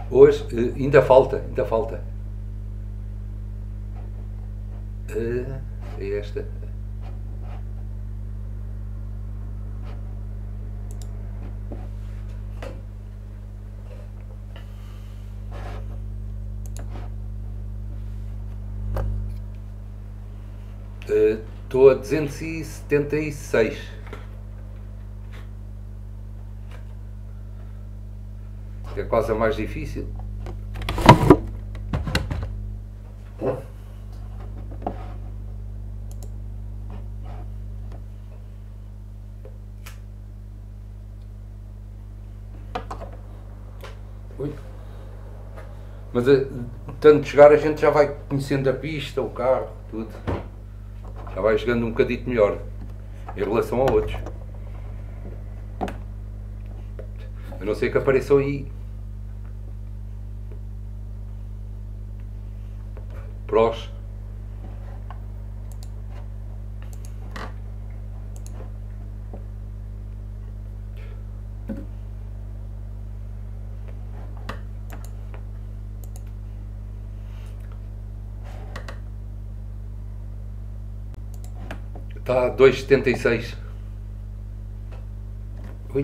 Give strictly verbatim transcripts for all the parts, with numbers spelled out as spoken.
Hoje uh, ainda falta, ainda falta. Uh, é esta. Estou uh, a duzentos e setenta e seis. É quase a mais difícil. Ui. Mas tanto chegar a gente já vai conhecendo a pista, o carro, tudo. Já vai jogando um bocadinho melhor em relação a outros. A não ser que apareçam aí prós. Está dois vírgula setenta e seis. Ui.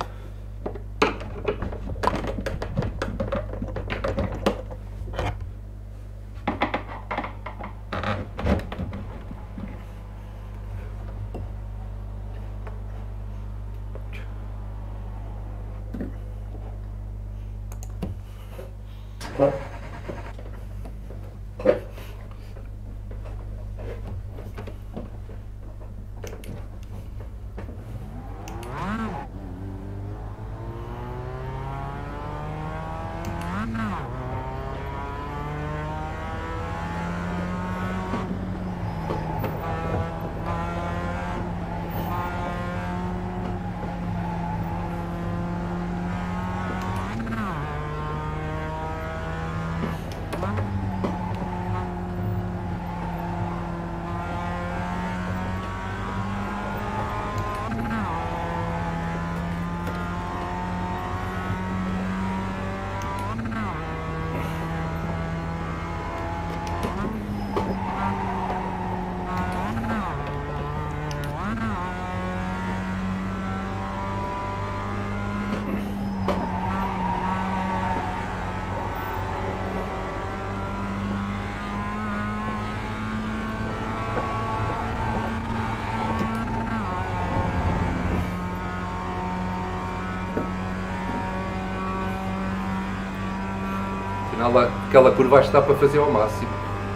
Aquela curva está para fazer ao máximo.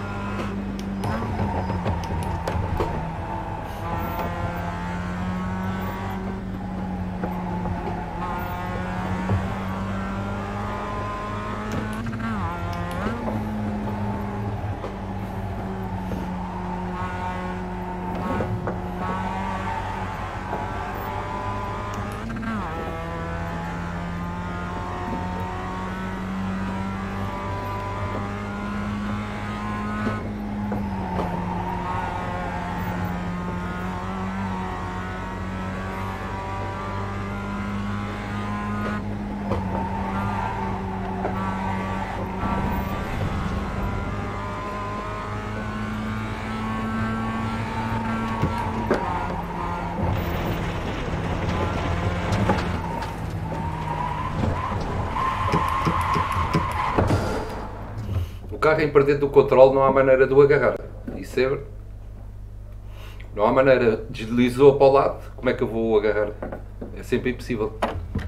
O carro em perder do controle não há maneira de o agarrar. Isso é... Não há maneira. Deslizou para o lado, como é que eu vou o agarrar? É sempre impossível.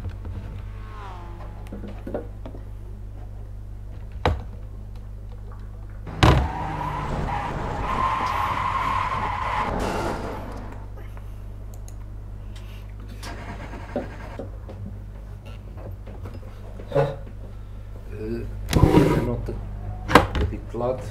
Eu não tenho de lado.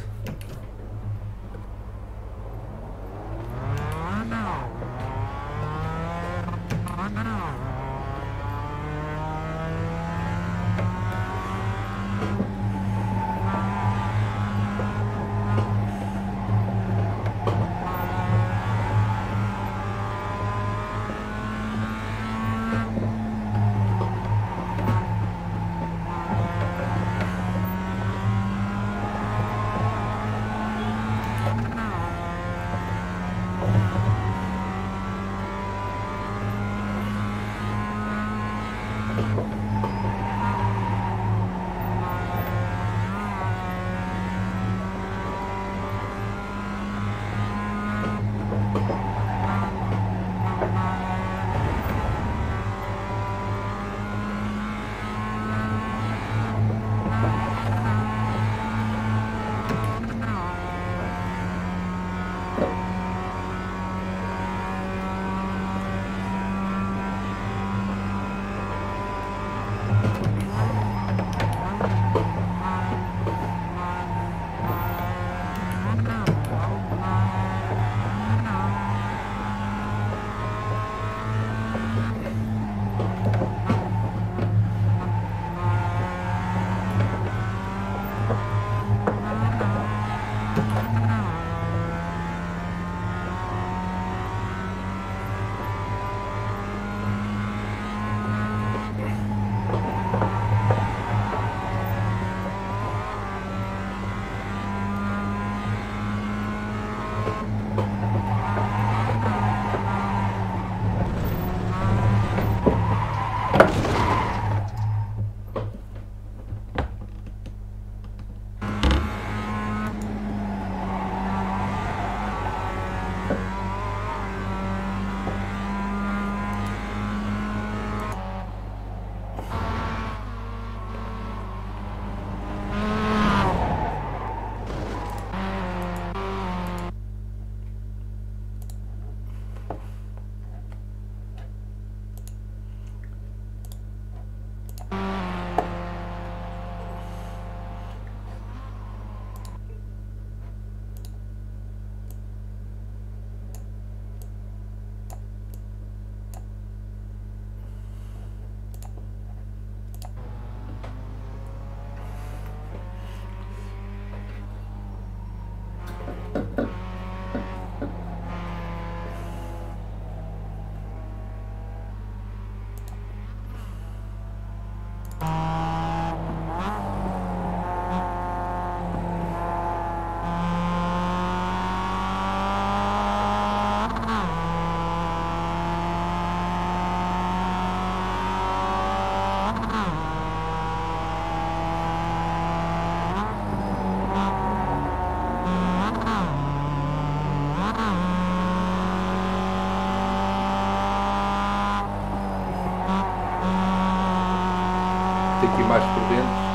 Tem que ir mais por dentro.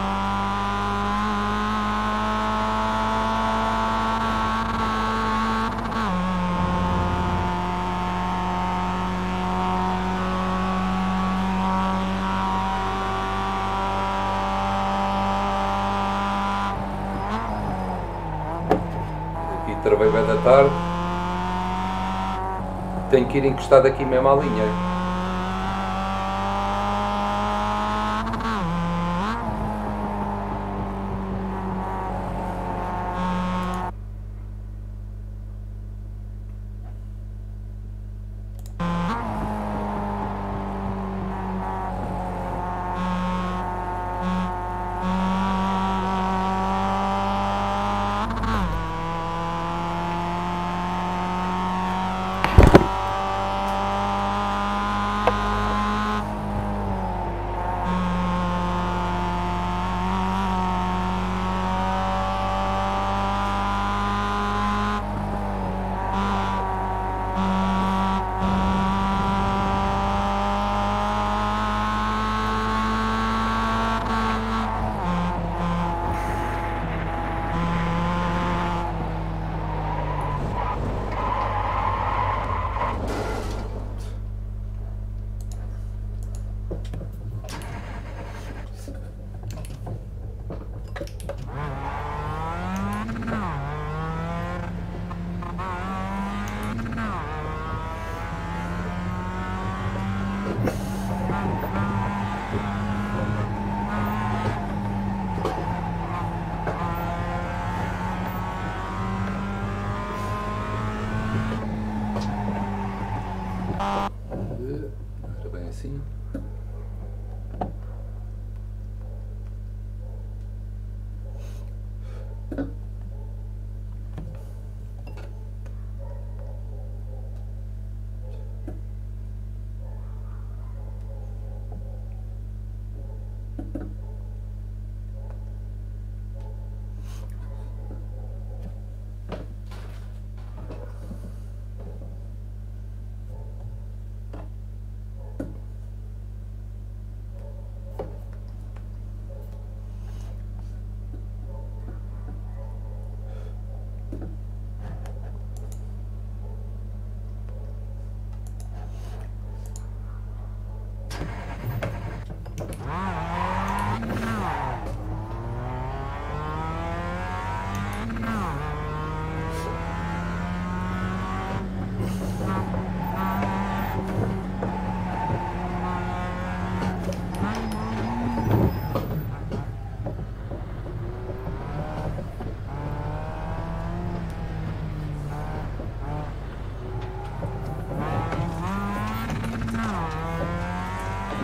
Aqui travei bem da tarde. Tenho que ir encostado aqui mesmo à linha. Era bem assim.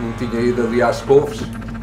Não tinha ido ali às couves.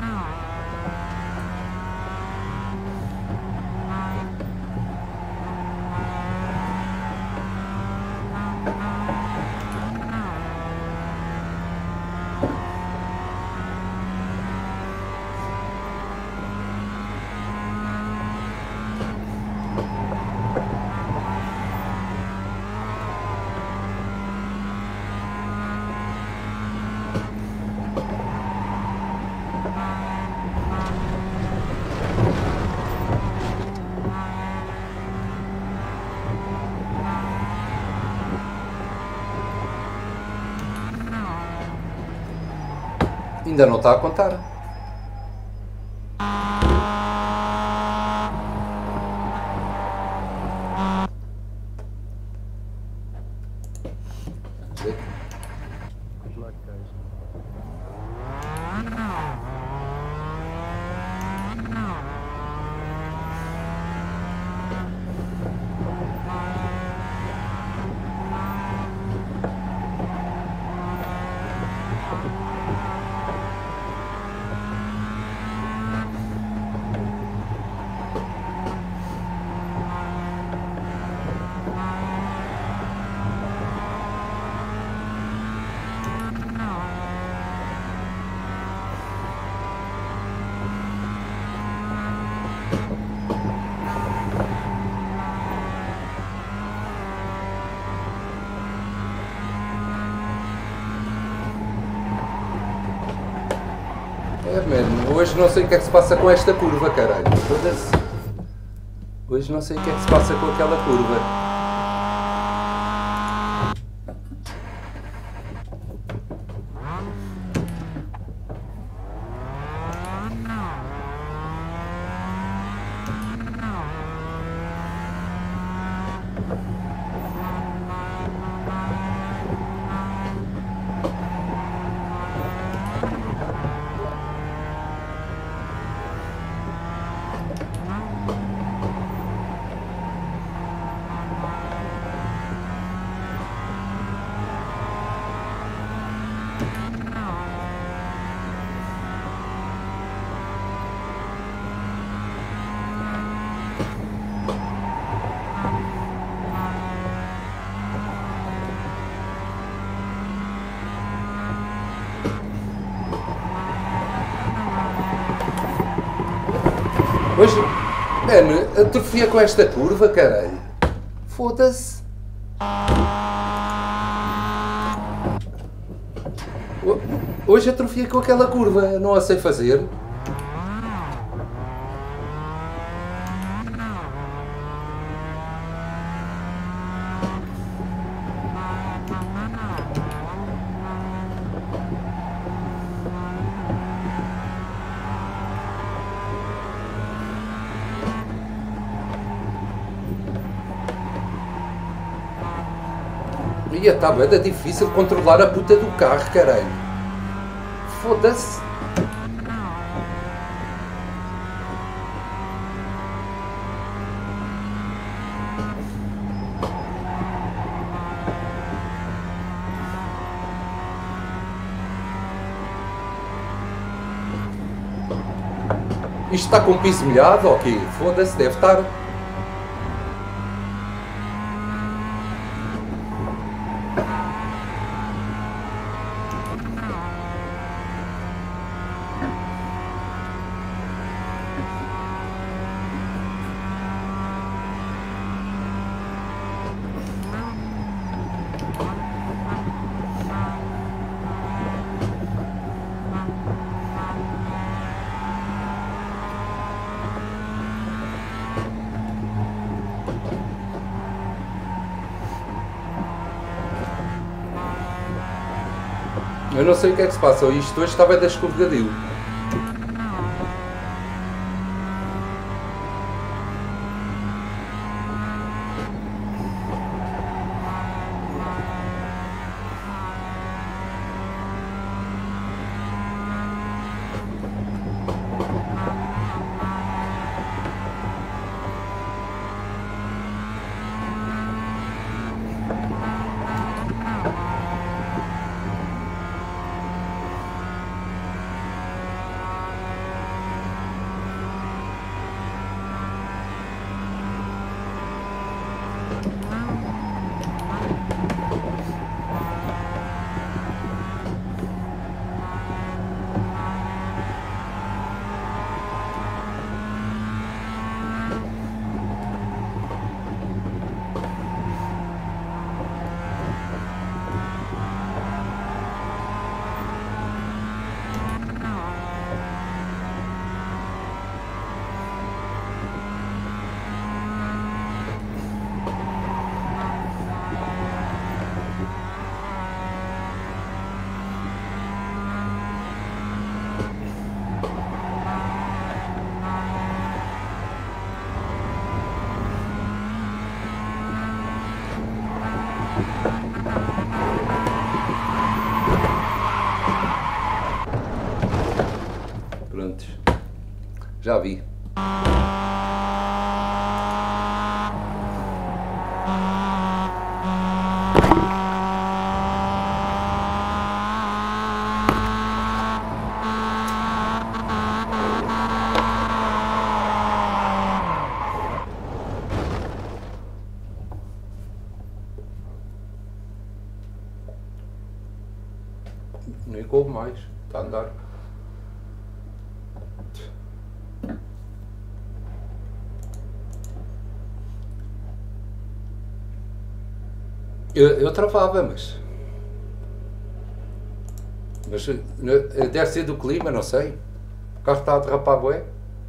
Ainda não está a contar. É, mano, hoje não sei o que é que se passa com esta curva, caralho. Foda-se. Hoje não sei o que é que se passa com aquela curva. Hoje, mano, atrofia com esta curva, caralho. Foda-se. Hoje atrofia com aquela curva, não a sei fazer. Ia, tá bem, é difícil controlar a puta do carro, caralho. Foda-se. Isto está com piso molhado ou quê? Foda-se, deve estar. Eu não sei o que é que se passa, isto hoje estava a dar escorregadio. antes. Já vi. Nem coube mais, está a andar. Eu, eu travava, mas... Mas deve ser do clima, não sei. O carro está a derrapar, bué.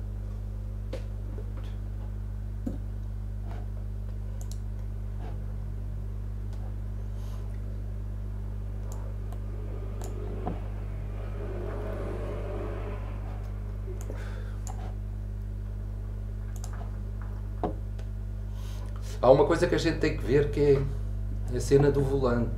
Há uma coisa que a gente tem que ver, que é a cena do volante.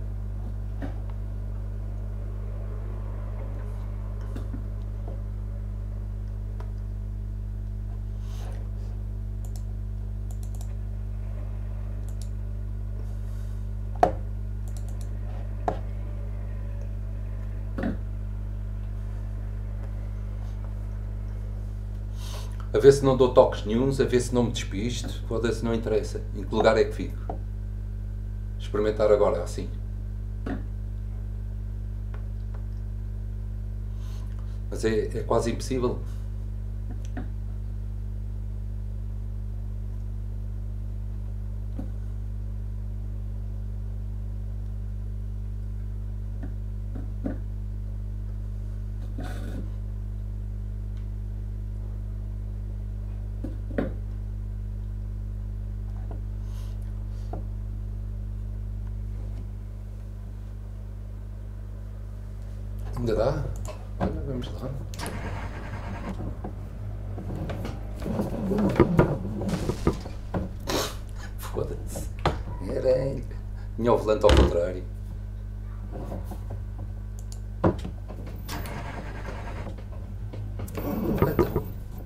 A ver se não dou toques nenhuns, a ver se não me despisto, foda-se, não interessa. Em que lugar é que fico? Experimentar agora assim. Mas é, é quase impossível. Ainda dá? Olha, vamos lá. Foda-se. Era... Tinha o volante ao contrário. Então.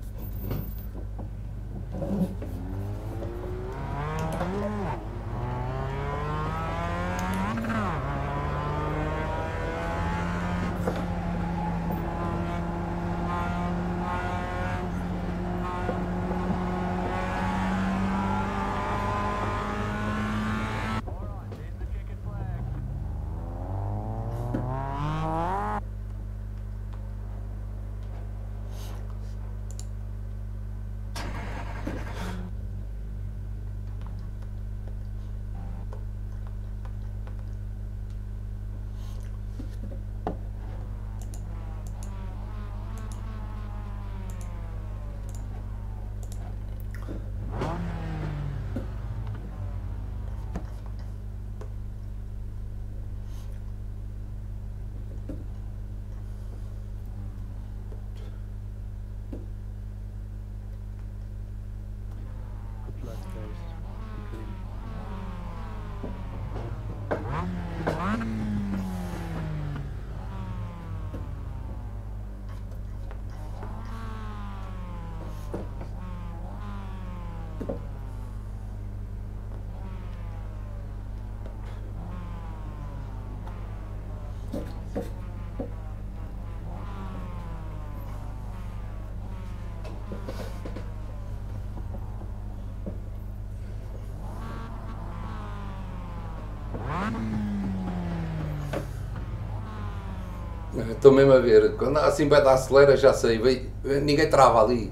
Estou mesmo a ver, quando assim vai dar acelera, já sei, vai, ninguém trava ali.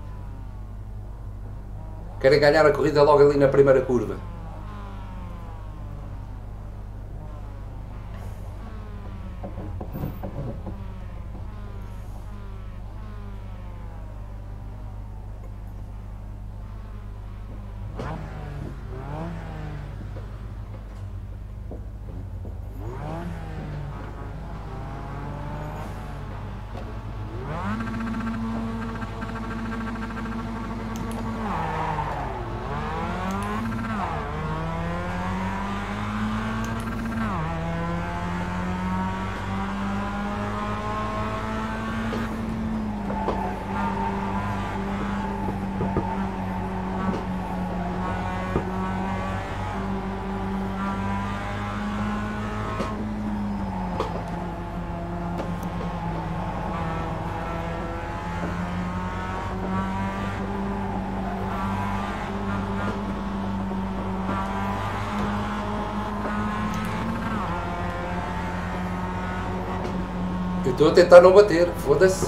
Querem ganhar a corrida logo ali na primeira curva. Eu estou a tentar não bater, foda-se.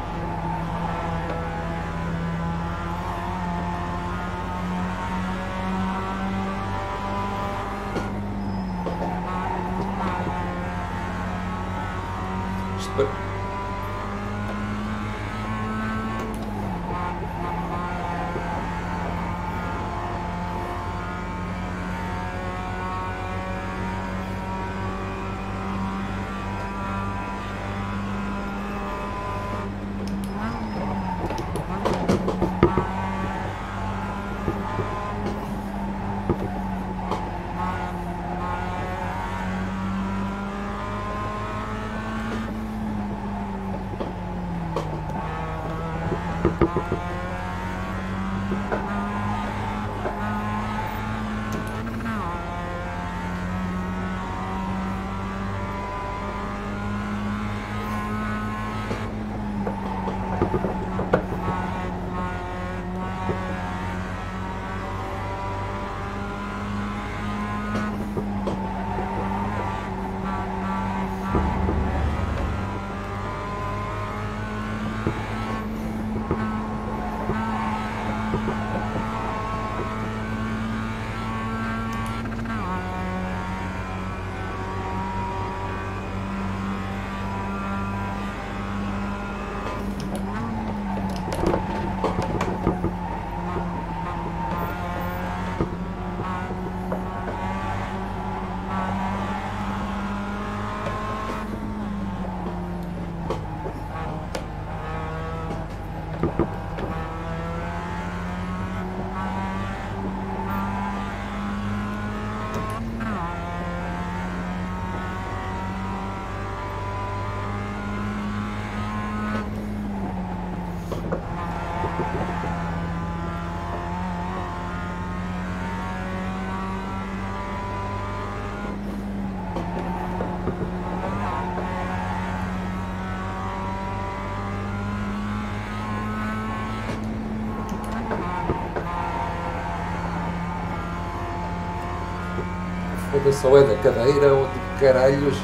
Foda-se, ou é da cadeira ou de caralhos.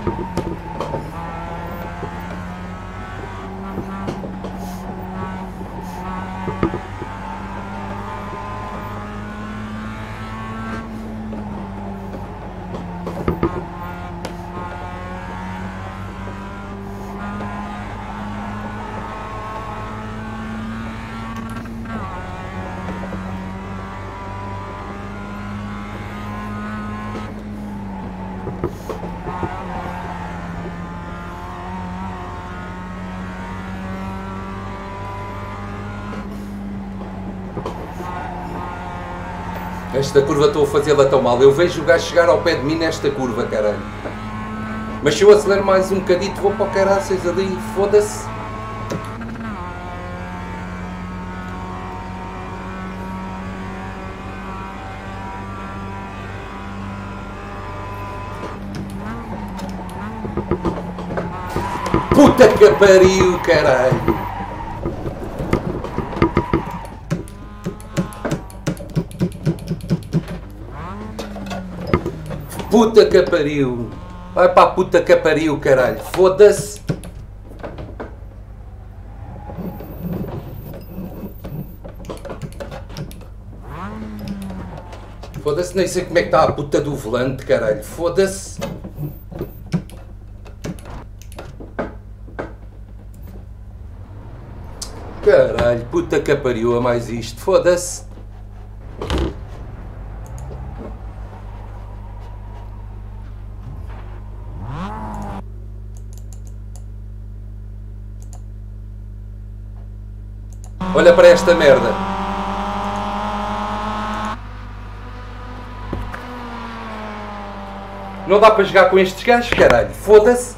Esta curva estou a fazê-la tão mal. Eu vejo o gajo chegar ao pé de mim nesta curva, caralho. Mas se eu acelero mais um bocadito, vou para o caraças ali, foda-se. Puta que pariu, caralho. Puta que pariu. Vai para a puta que pariu, caralho. Foda-se. Foda-se, nem sei como é que está a puta do volante, caralho. Foda-se. Caralho, puta que pariu a mais isto. Foda-se. Olha para esta merda. Não dá para jogar com estes gajos, caralho. Foda-se.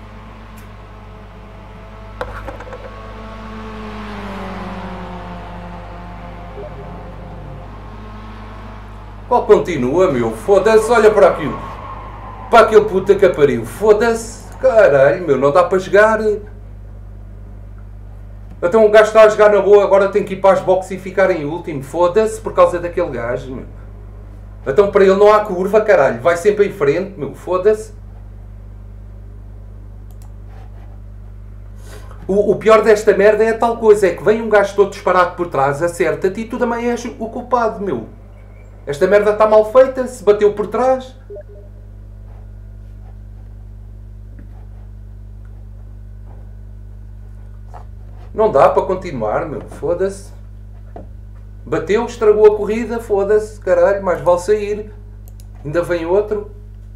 Qual continua, meu? Foda-se. Olha para aquilo. Para aquele puta que pariu. Foda-se. Caralho, meu. Não dá para jogar. Então o gajo está a jogar na boa, agora tem que ir para as boxes e ficar em último. Foda-se por causa daquele gajo, meu. Então para ele não há curva, caralho. Vai sempre em frente, meu. Foda-se. O, o pior desta merda é a tal coisa. É que vem um gajo todo disparado por trás, acerta-te e tu também és o culpado, meu. Esta merda está mal feita, se bateu por trás. Não dá para continuar, meu. Foda-se. Bateu, estragou a corrida. Foda-se, caralho. Mais vale sair. Ainda vem outro.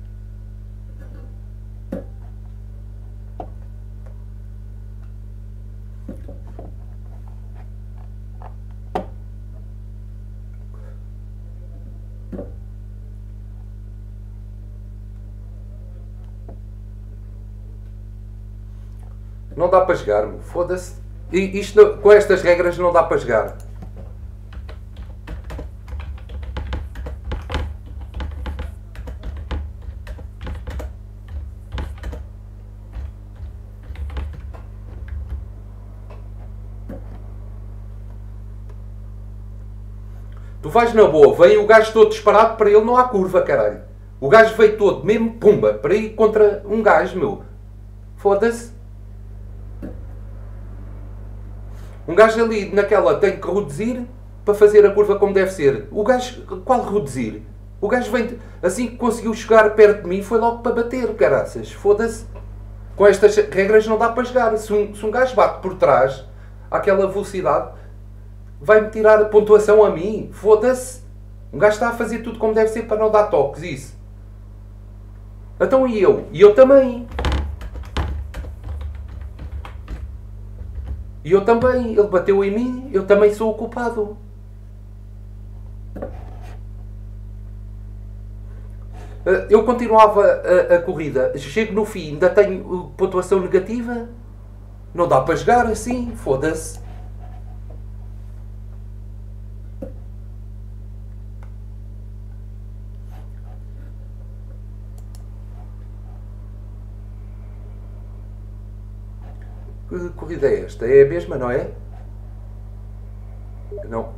Não dá para jogar, meu. Foda-se. E isto, com estas regras, não dá para jogar. Tu vais na boa, vem o gajo todo disparado, para ele não há curva, caralho. O gajo veio todo, mesmo pumba, para ir contra um gajo, meu. Foda-se. Um gajo ali naquela tem que reduzir para fazer a curva como deve ser. O gajo, qual reduzir? O gajo vem, assim que conseguiu chegar perto de mim, foi logo para bater, caraças. Foda-se. Com estas regras não dá para jogar. Se um, se um gajo bate por trás, àquela velocidade, vai-me tirar a pontuação a mim. Foda-se. Um gajo está a fazer tudo como deve ser para não dar toques, isso. Então e eu? E eu também. E eu também, ele bateu em mim, eu também sou o culpado. Eu continuava a, a corrida, chego no fim, ainda tenho pontuação negativa. Não dá para jogar assim, foda-se. Que corrida é esta? É a mesma, não é? Não.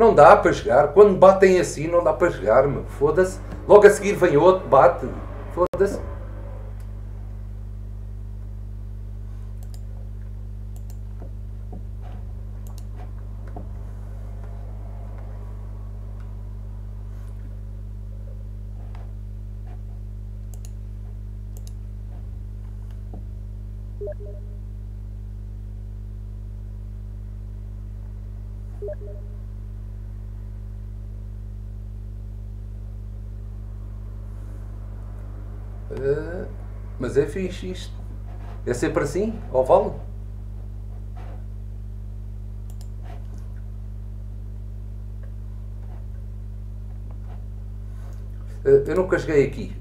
Não dá para jogar. Quando batem assim, não dá para jogar, meu. Foda-se. Logo a seguir vem outro, bate. Foda-se. Uh, mas é fixe isto. É sempre assim, ao vale. Uh, eu nunca joguei aqui.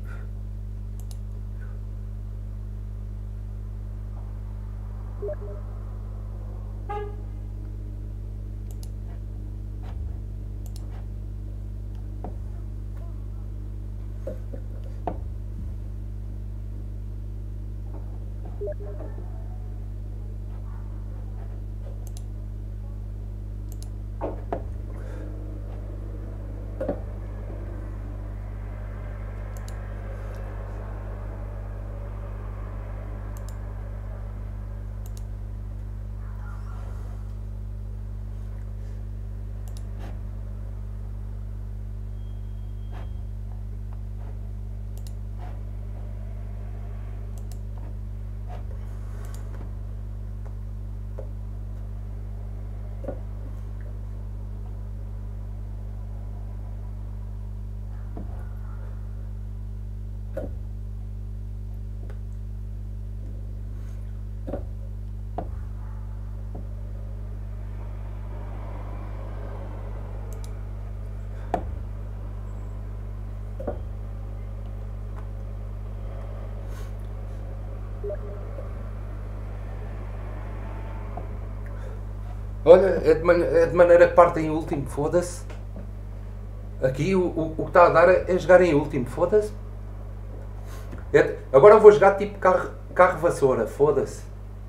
Olha, é de, man é de maneira que partem em último, foda-se. Aqui o, o, o que está a dar é jogar em último, foda-se. É, agora eu vou jogar tipo carro, carro vassoura, foda-se.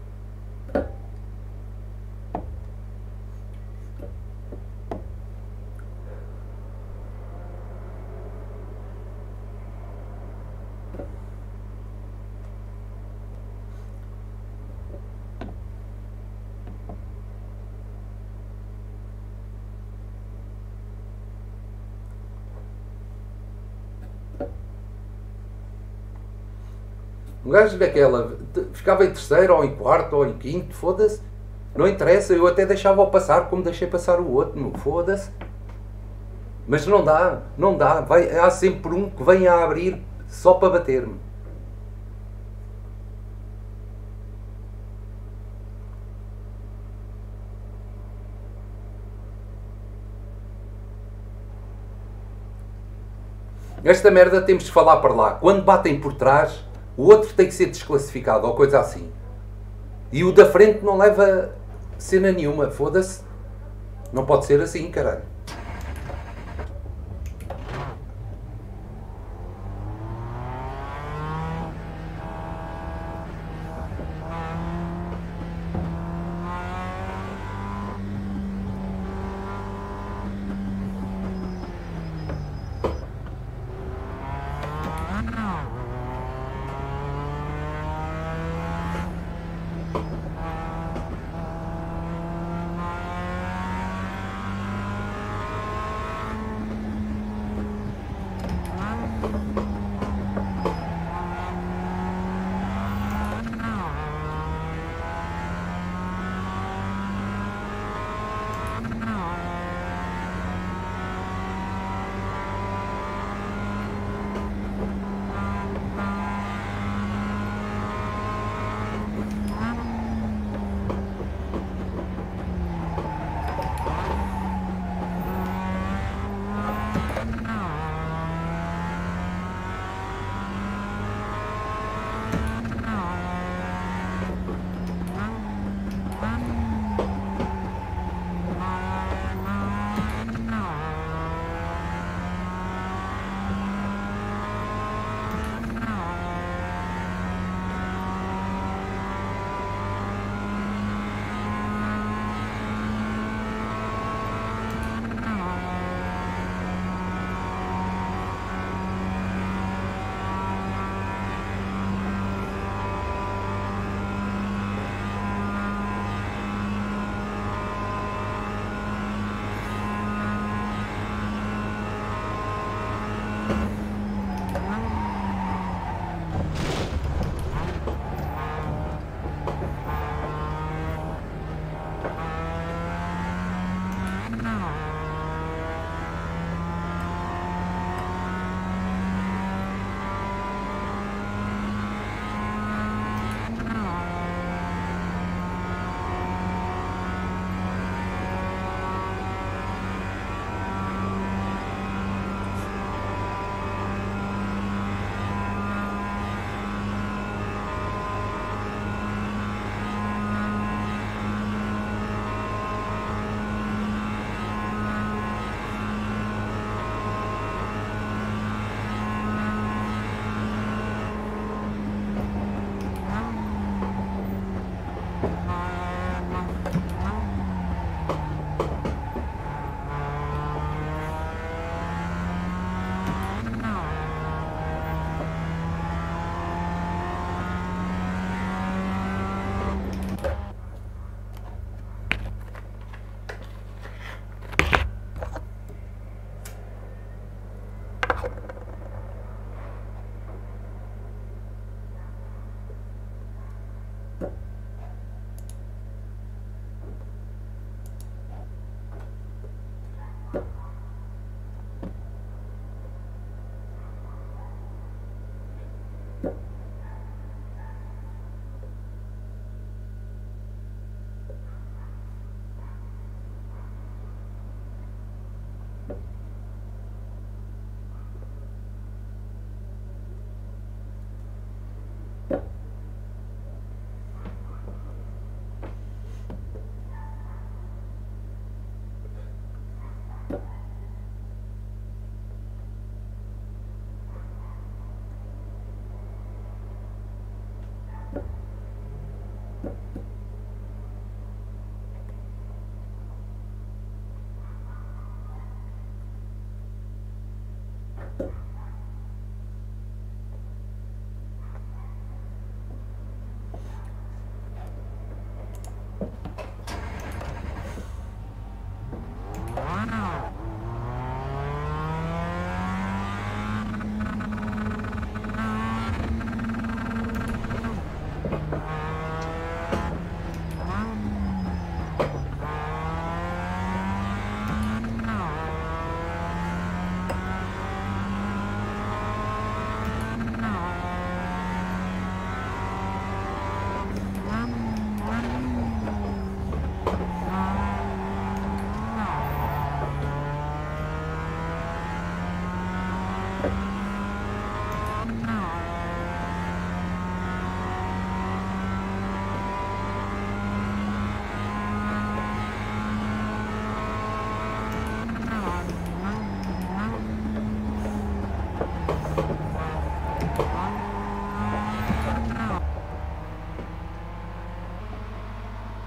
Um gajo daquela ficava em terceiro, ou em quarto, ou em quinto, foda-se. Não interessa, eu até deixava-o passar como deixei passar o outro, foda-se. Mas não dá, não dá. Vai, há sempre um que vem a abrir só para bater-me. Esta merda temos de falar para lá. Quando batem por trás, o outro tem que ser desclassificado ou coisa assim. E o da frente não leva cena nenhuma, foda-se. Não pode ser assim, caralho.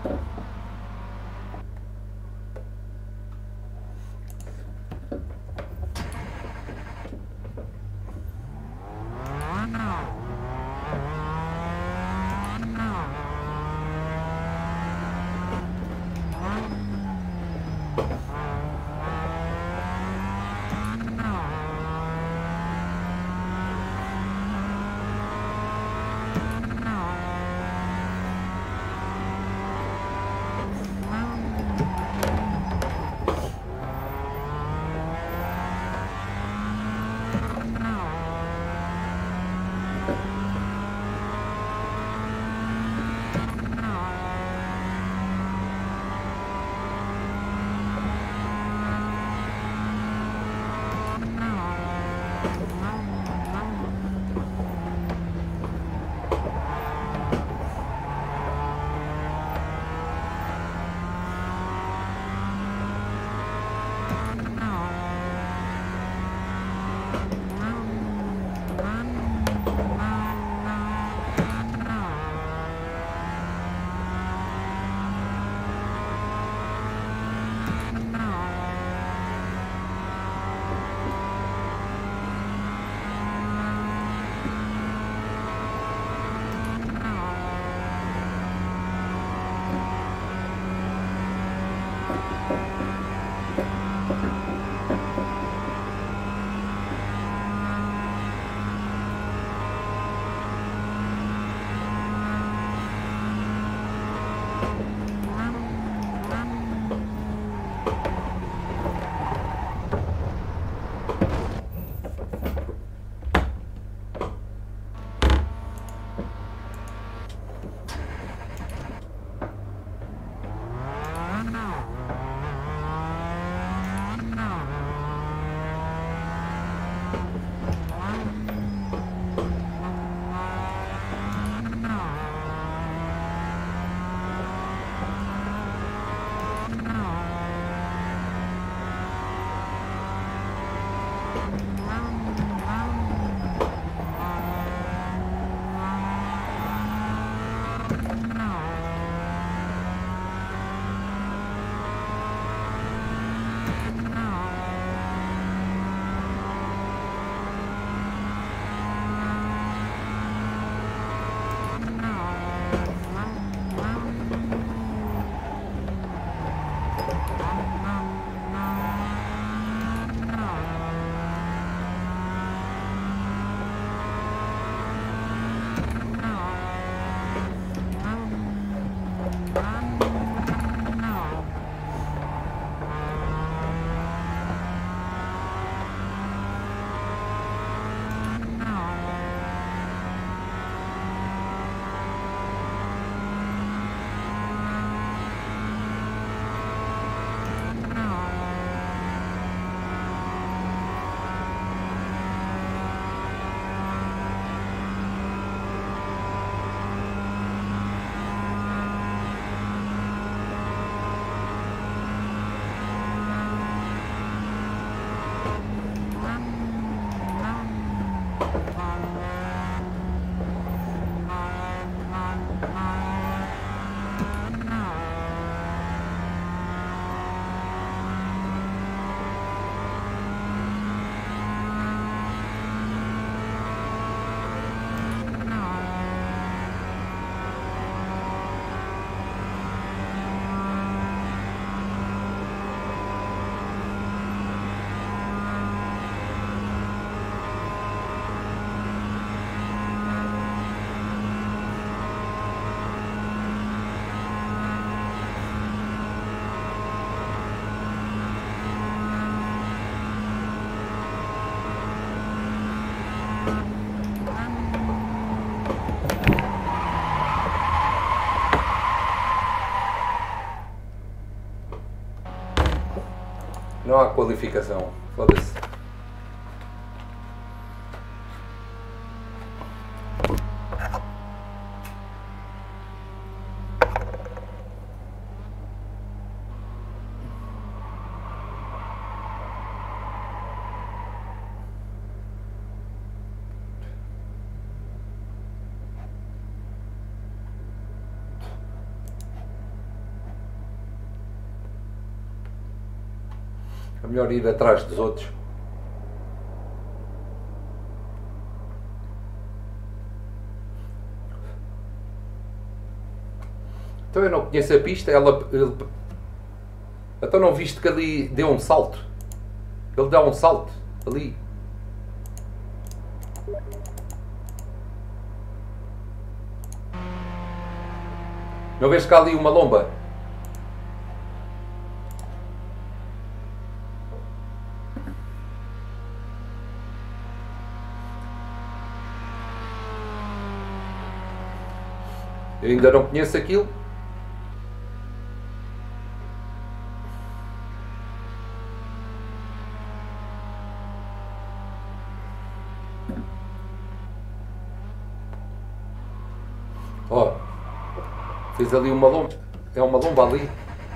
Não há qualificação. Foda-se. É melhor ir atrás dos outros. Então eu não conheço a pista, ela... Ele, então não viste que ali deu um salto? Ele dá um salto, ali. Não vês que há ali uma lomba? Eu ainda não conheço aquilo. Ó, oh, fez ali uma lomba. É uma lomba ali.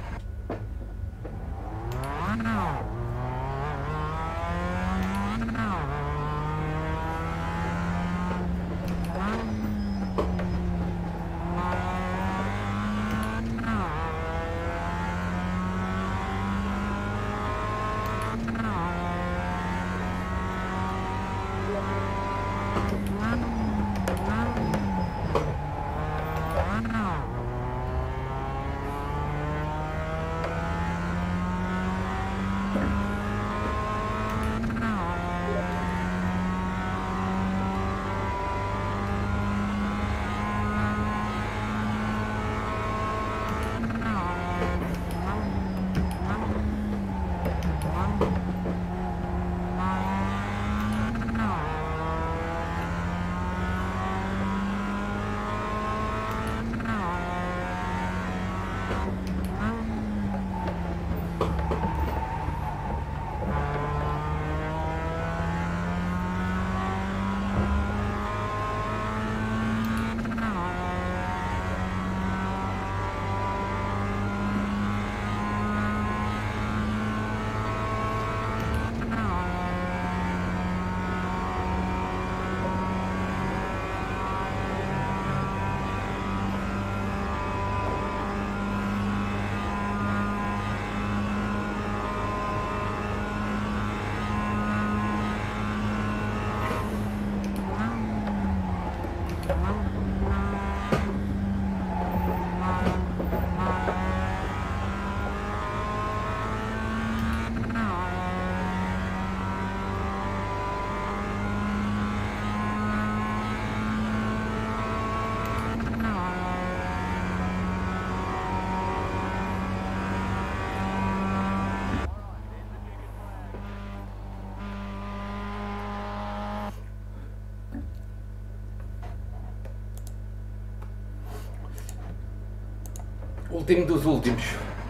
Último dos últimos.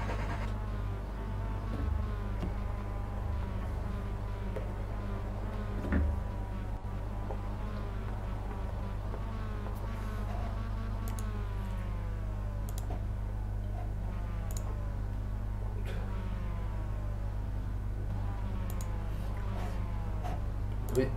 Ui.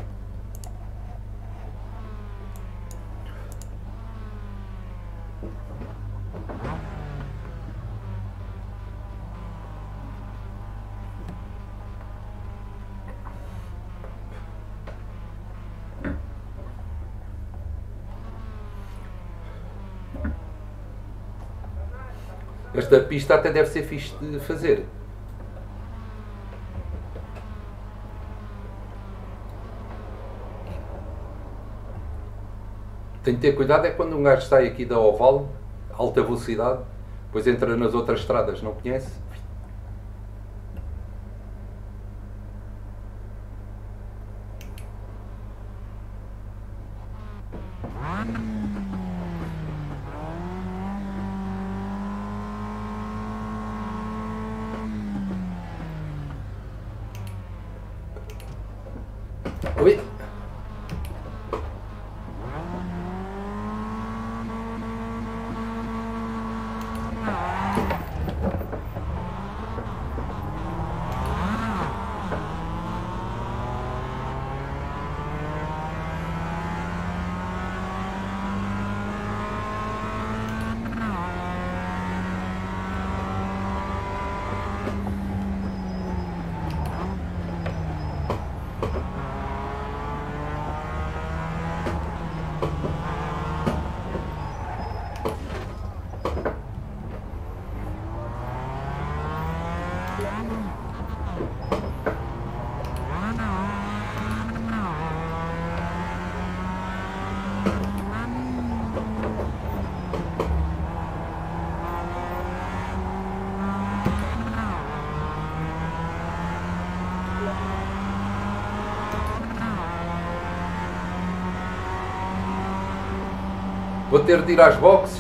Esta pista até deve ser fixe de fazer. Tem que ter cuidado é quando um gajo sai aqui da oval, alta velocidade, depois entra nas outras estradas, não conhece? Ui. Vou ter de ir às boxes.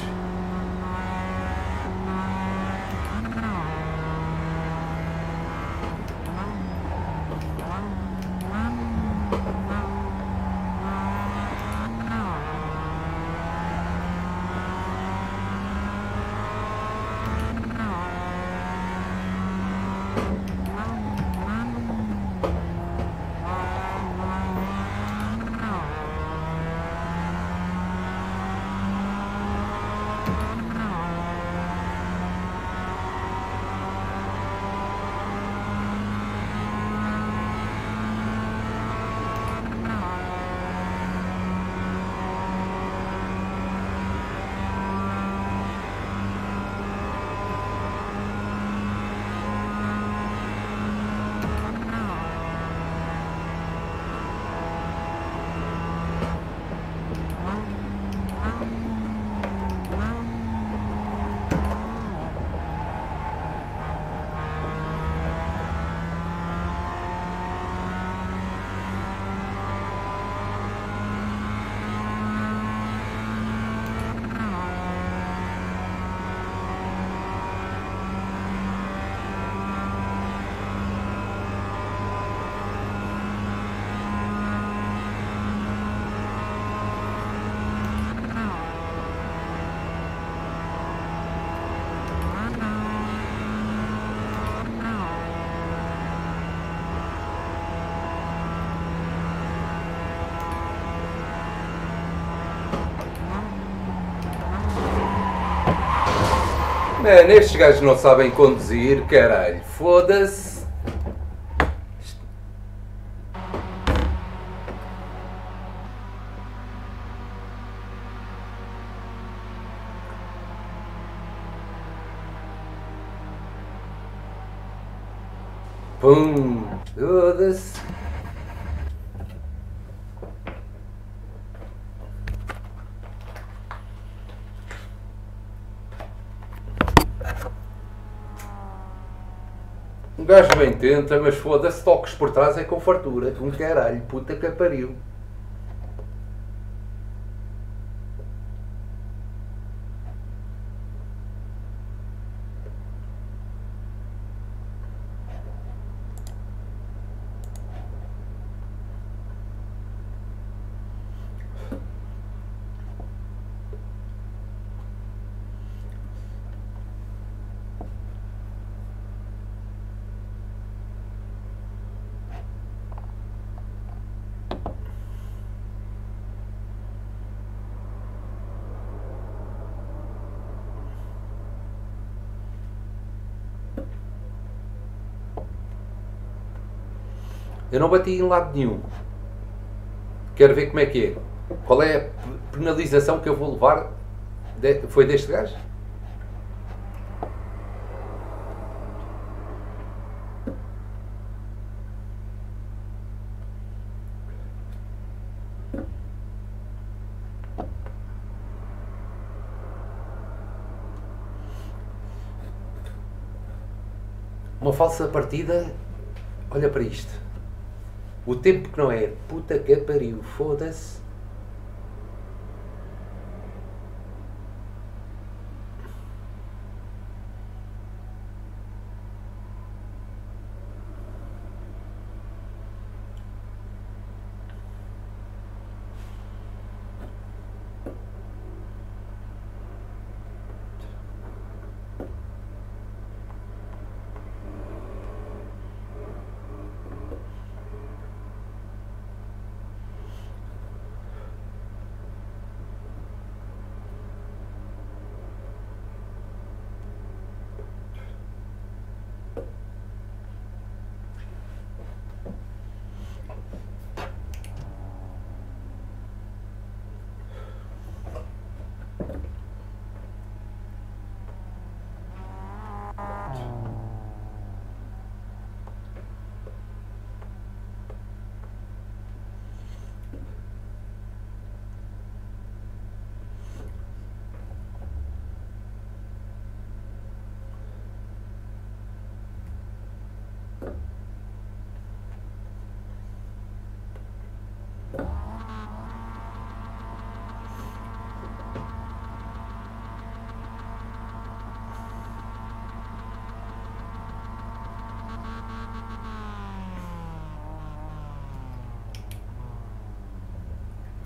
Mano, estes gajos não sabem conduzir, caralho. Foda-se. Pum. Foda-se. Um gajo bem tenta, mas foda-se, toques por trás é com fartura. Um caralho, puta que pariu. Eu não bati em lado nenhum. Quero ver como é que é. Qual é a penalização que eu vou levar? De... Foi deste gajo? Uma falsa partida. Olha para isto. O tempo que não é, puta que pariu, foda-se.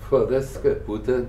Foda-se, que puta.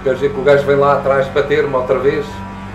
Quer dizer que o gajo vem lá atrás bater-me outra vez.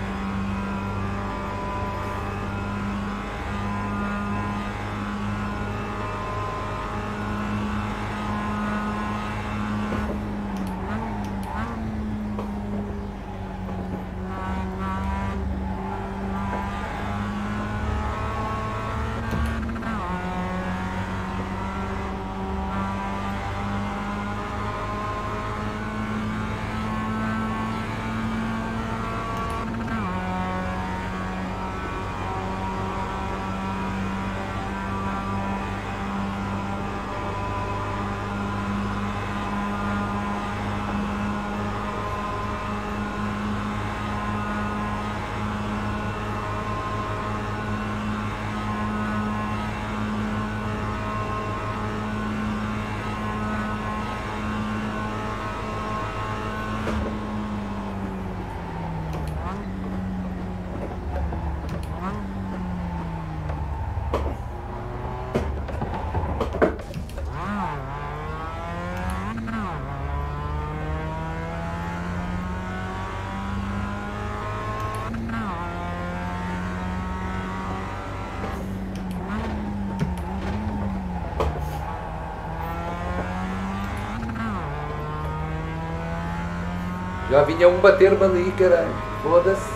Já vinha um bater-me ali, caralho. Foda-se.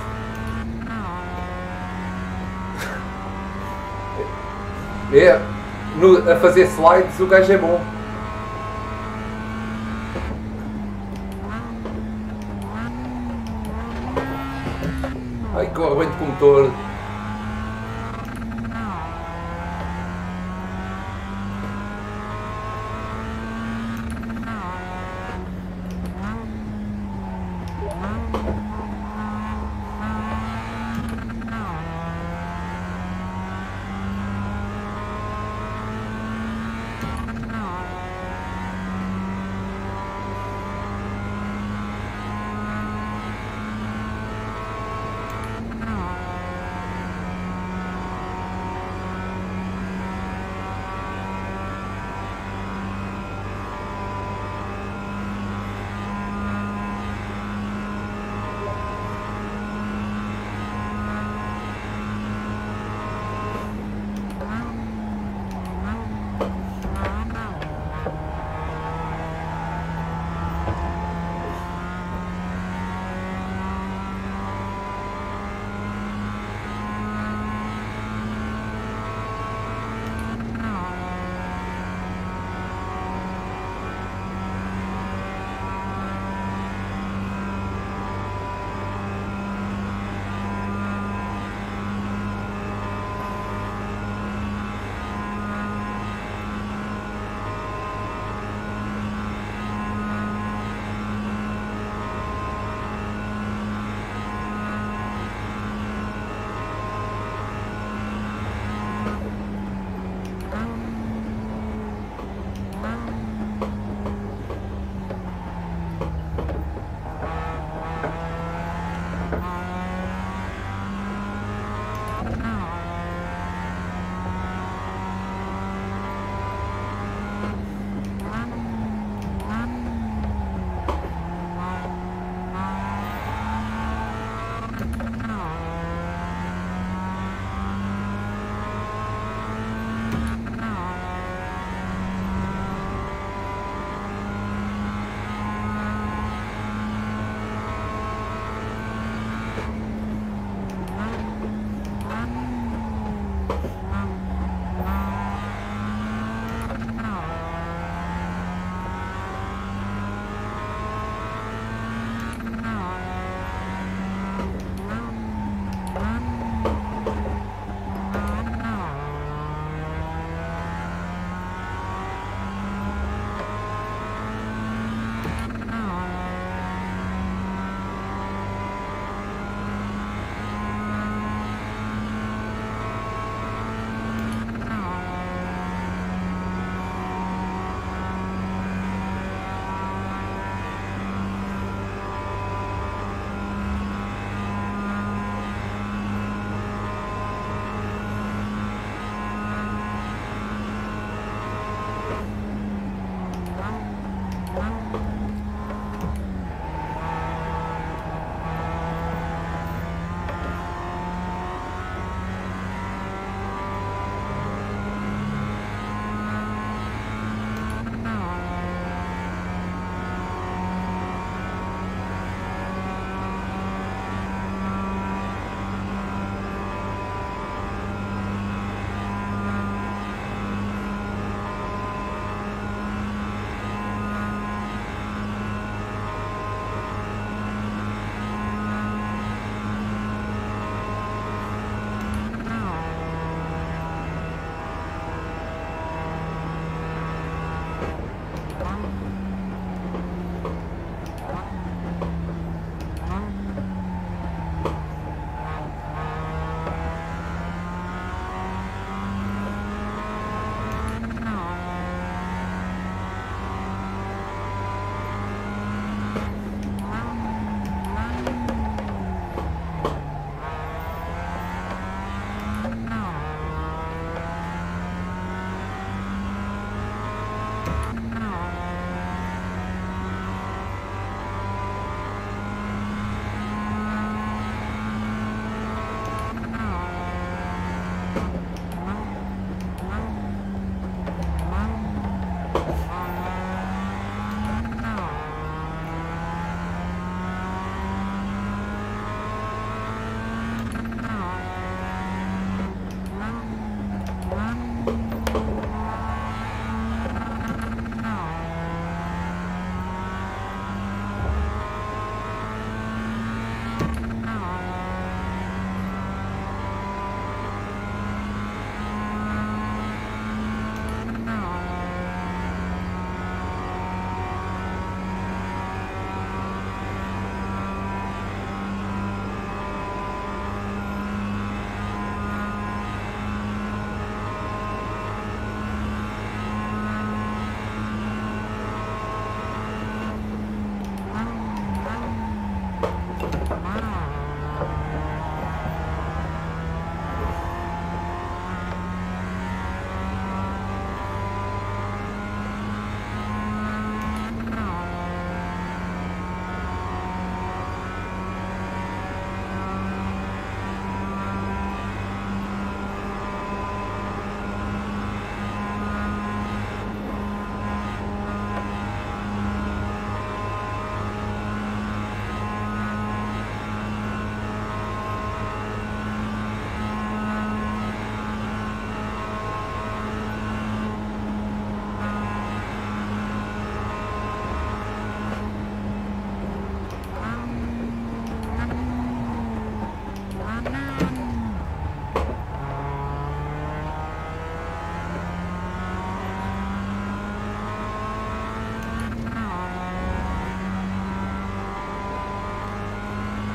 É, no, a fazer slides o gajo é bom. Ai, que arrebento com o motor.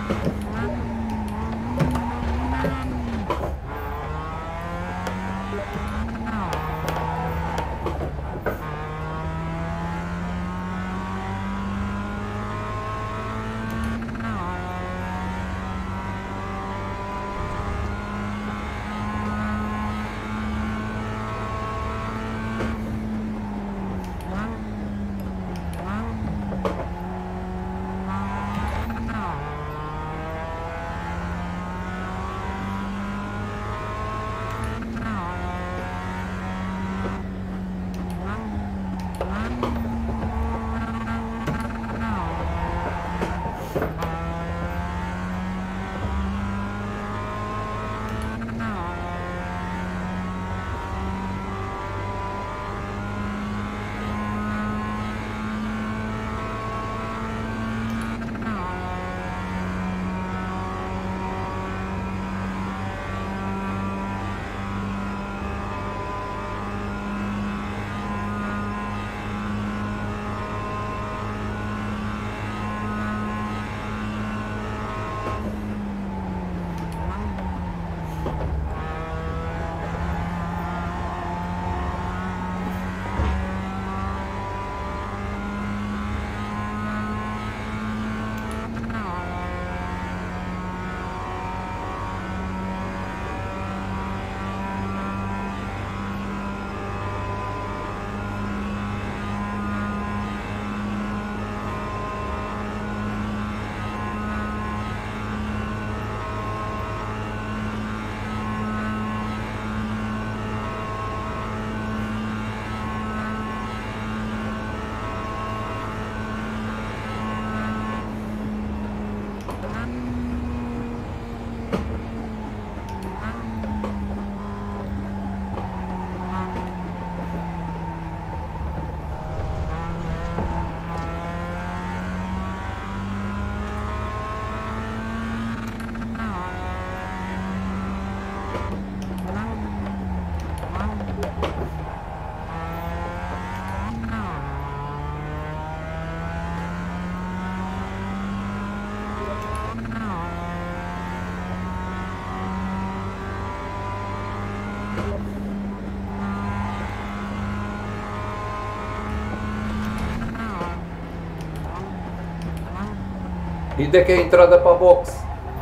E onde é que é a entrada para a box?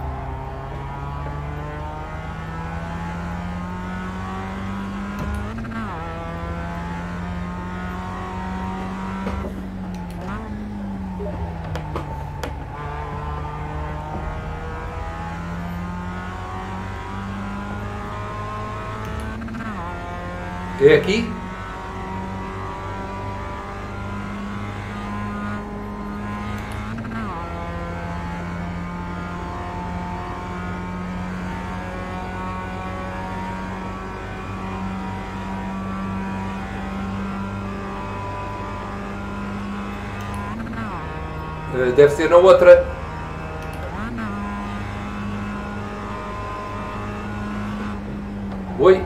É aqui? Deve ser na outra. Oi?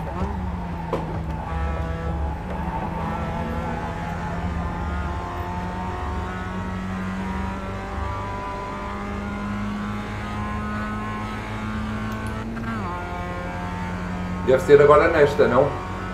Deve ser agora nesta, não?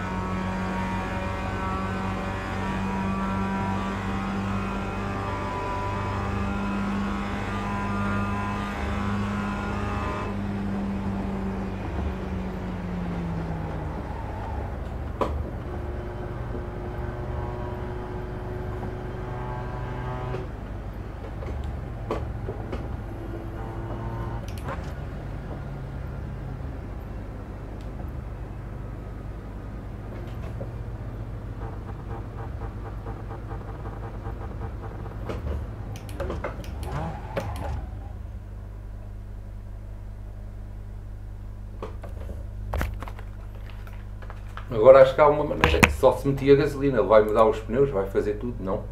Agora acho que há uma maneira que só se metia gasolina, ele vai mudar os pneus, vai fazer tudo, não?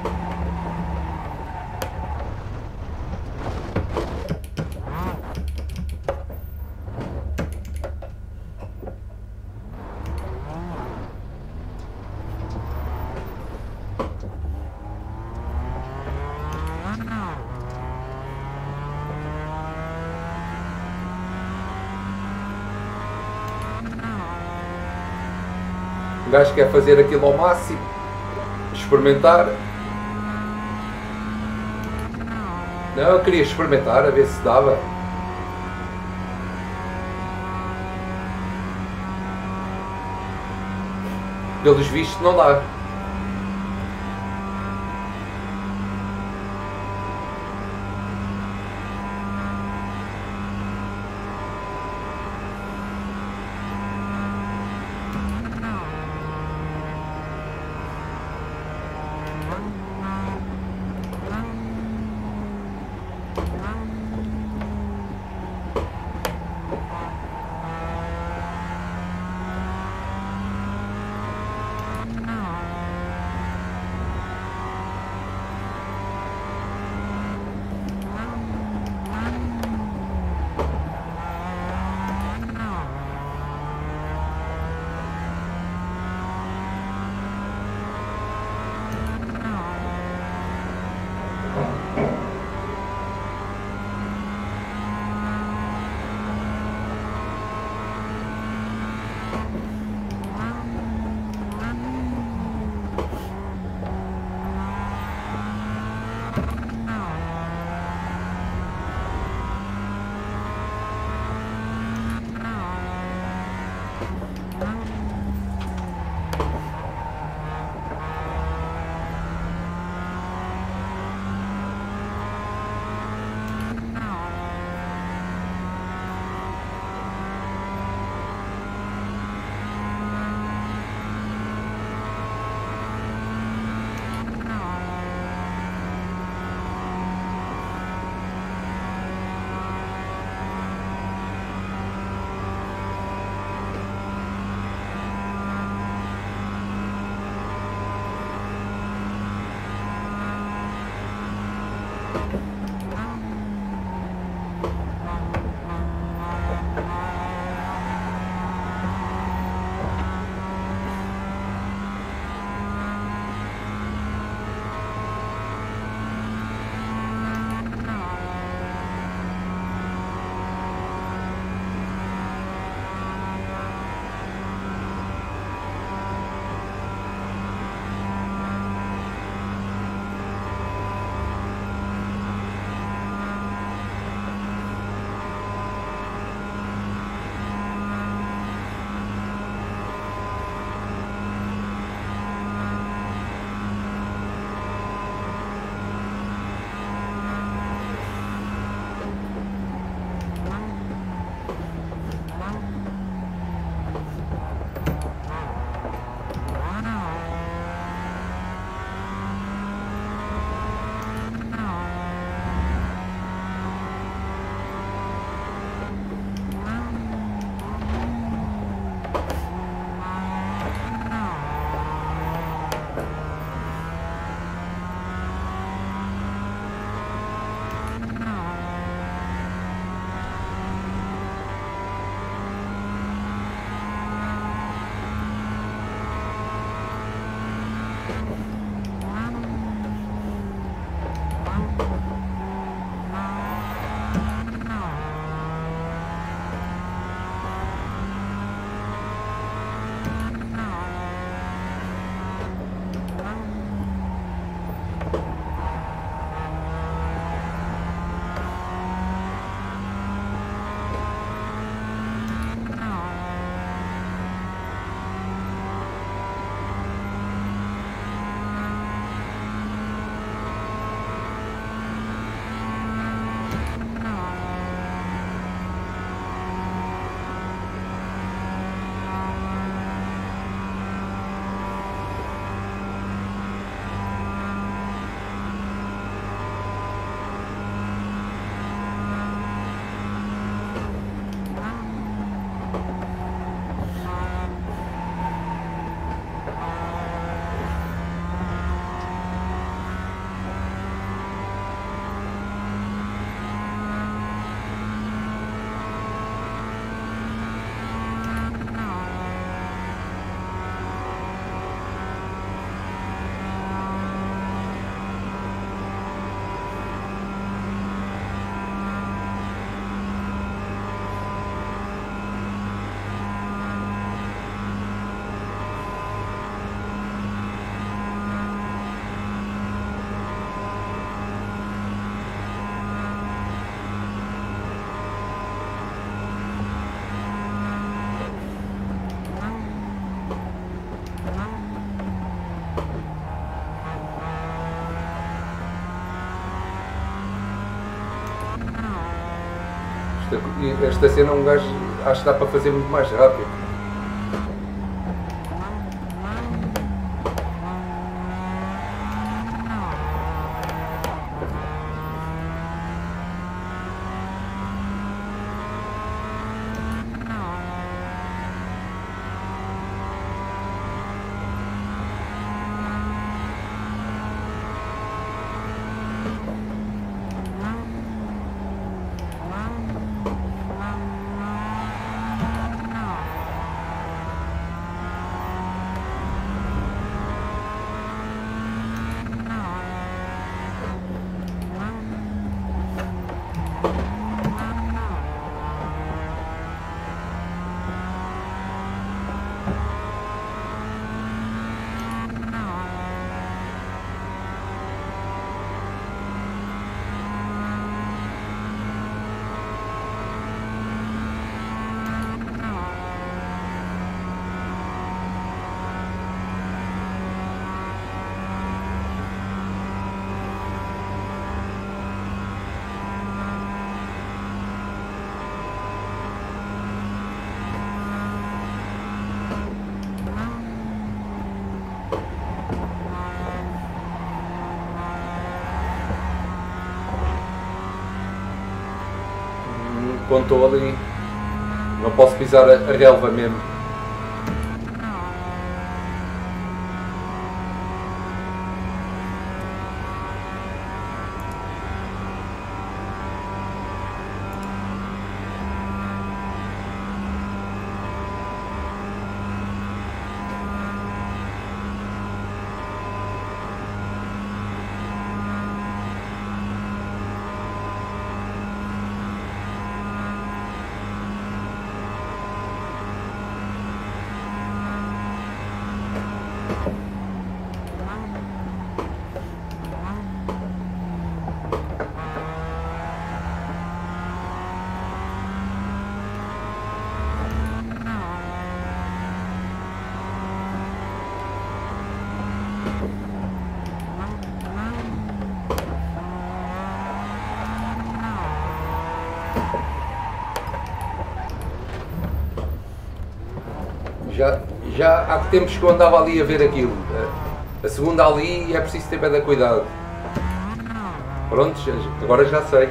O gajo quer fazer aquilo ao máximo, experimentar. Não, eu queria experimentar, a ver se dava. Pelos vistos não dá. Esta, esta cena um gajo acho que dá para fazer muito mais rápido. Pontou ali, não posso pisar a, a relva mesmo. Já, já há tempos que eu andava ali a ver aquilo. A segunda ali é preciso ter bem cuidado. Pronto, agora já sei.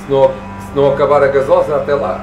não, se não acabar a gasosa até lá.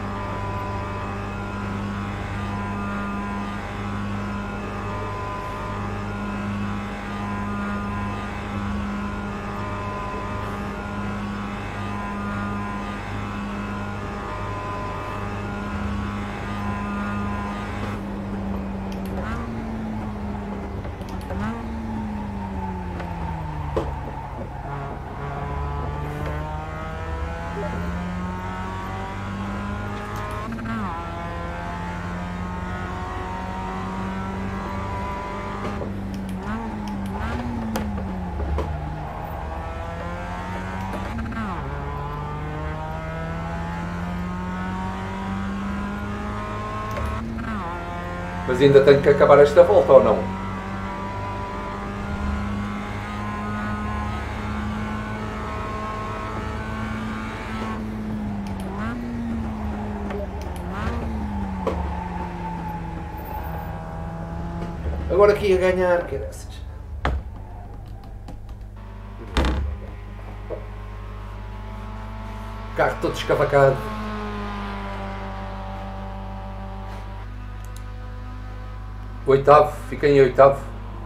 Mas ainda tenho que acabar esta volta ou não? Agora aqui a ganhar, caraças. Carro todo escavacado. Oitavo, fiquei em oitavo.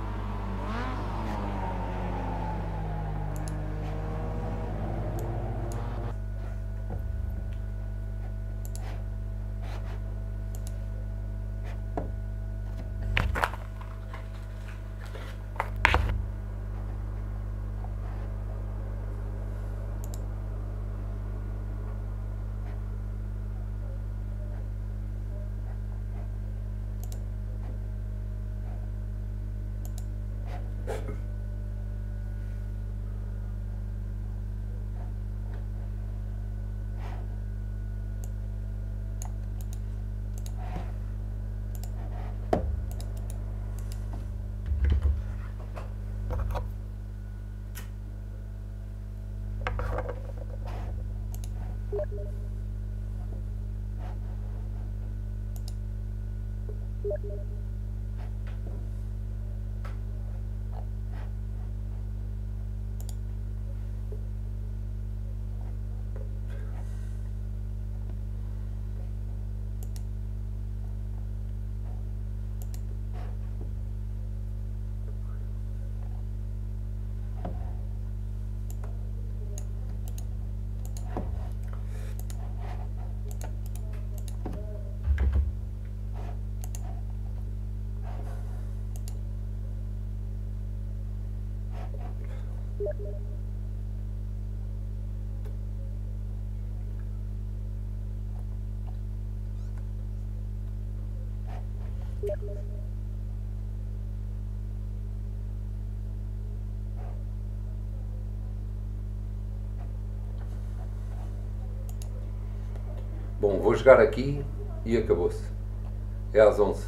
Bom, vou jogar aqui e acabou-se. É às onze.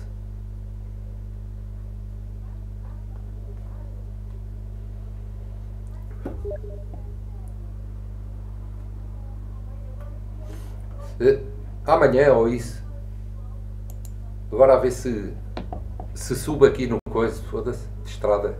Amanhã ou isso. Agora a ver se se subo aqui no coisa, foda-se, de estrada.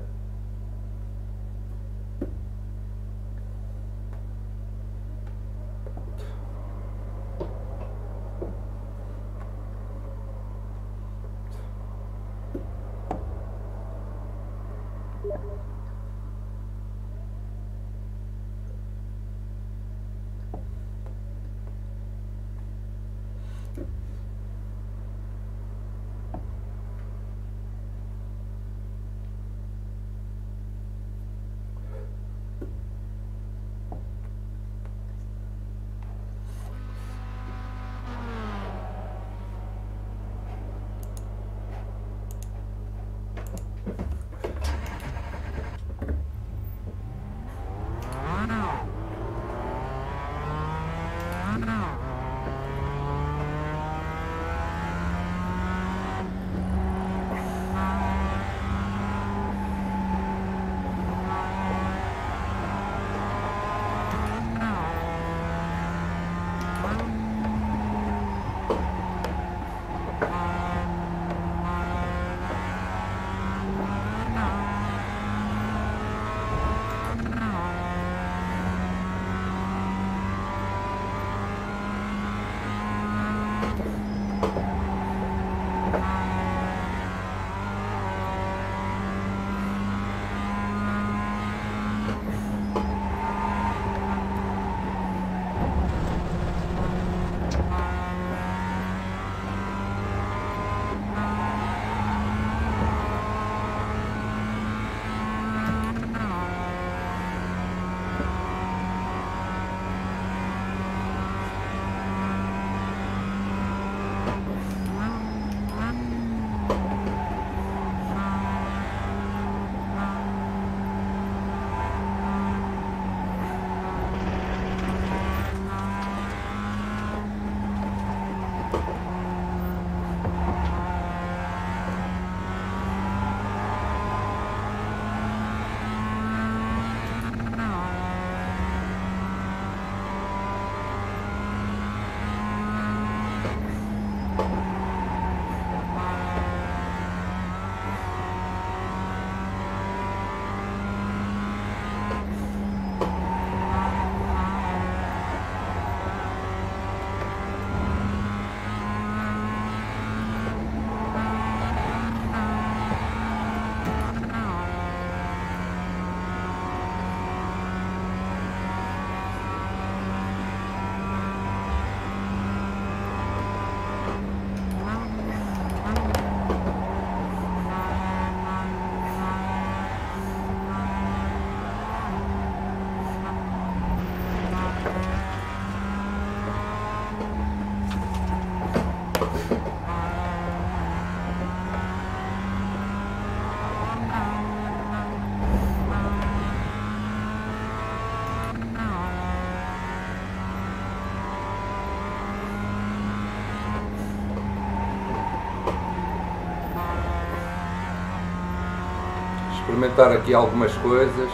experimentar aqui algumas coisas.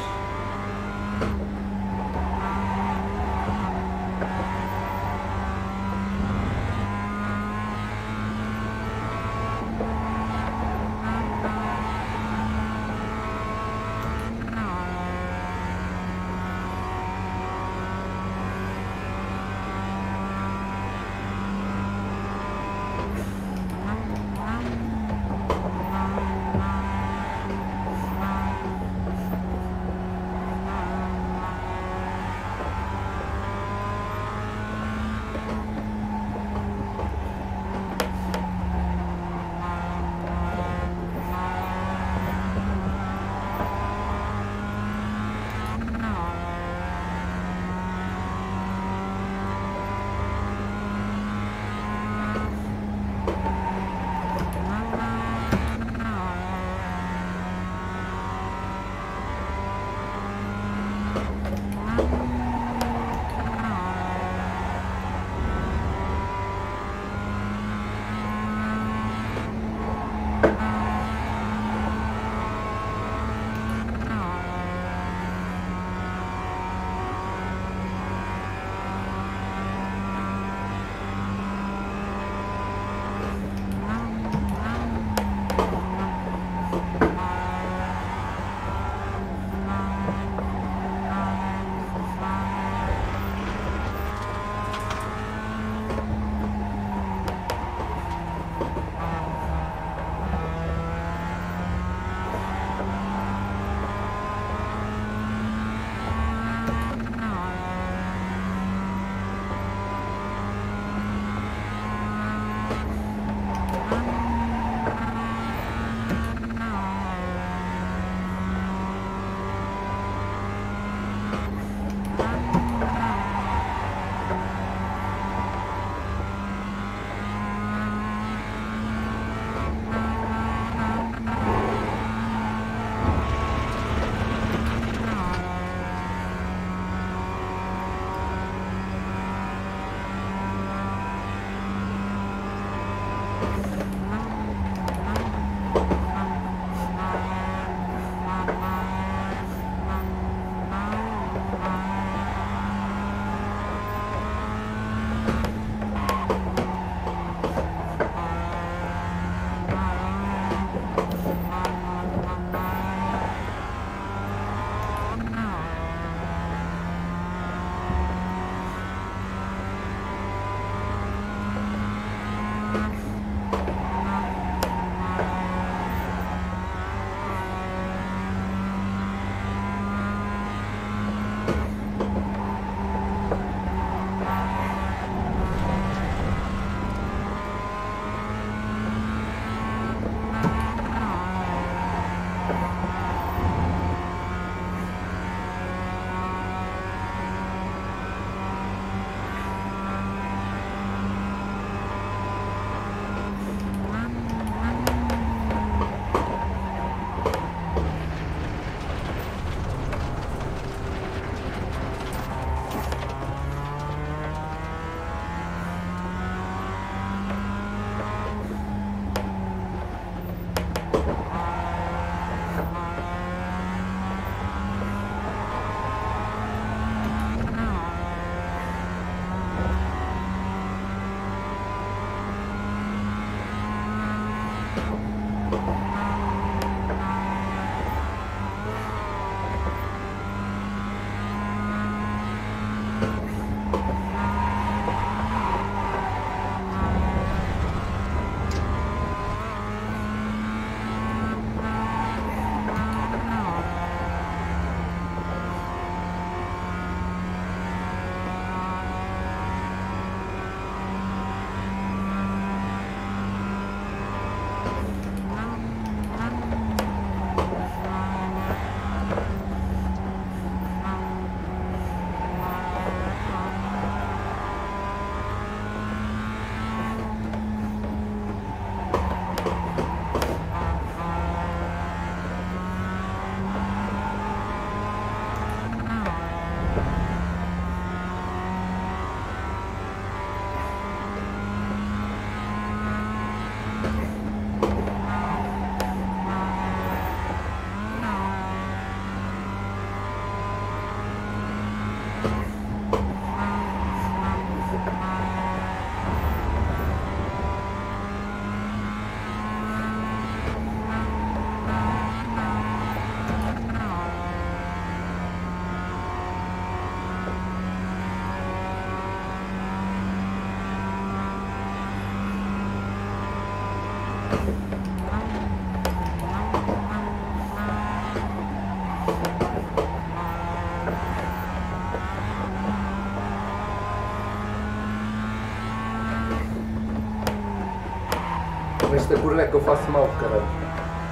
Nesta curva é que eu faço mal, caralho.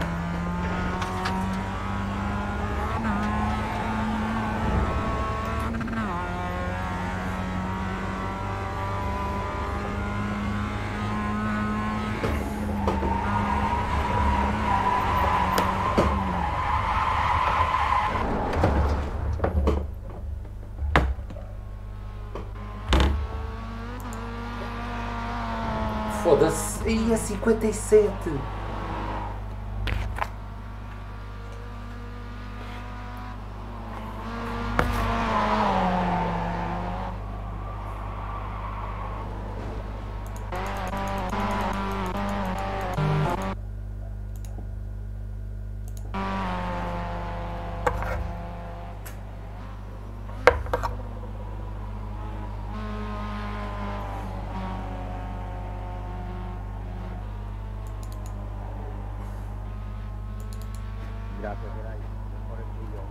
Foda-se, aí é cinquenta e sete. Gracias, Geray. Mejor el tuyo.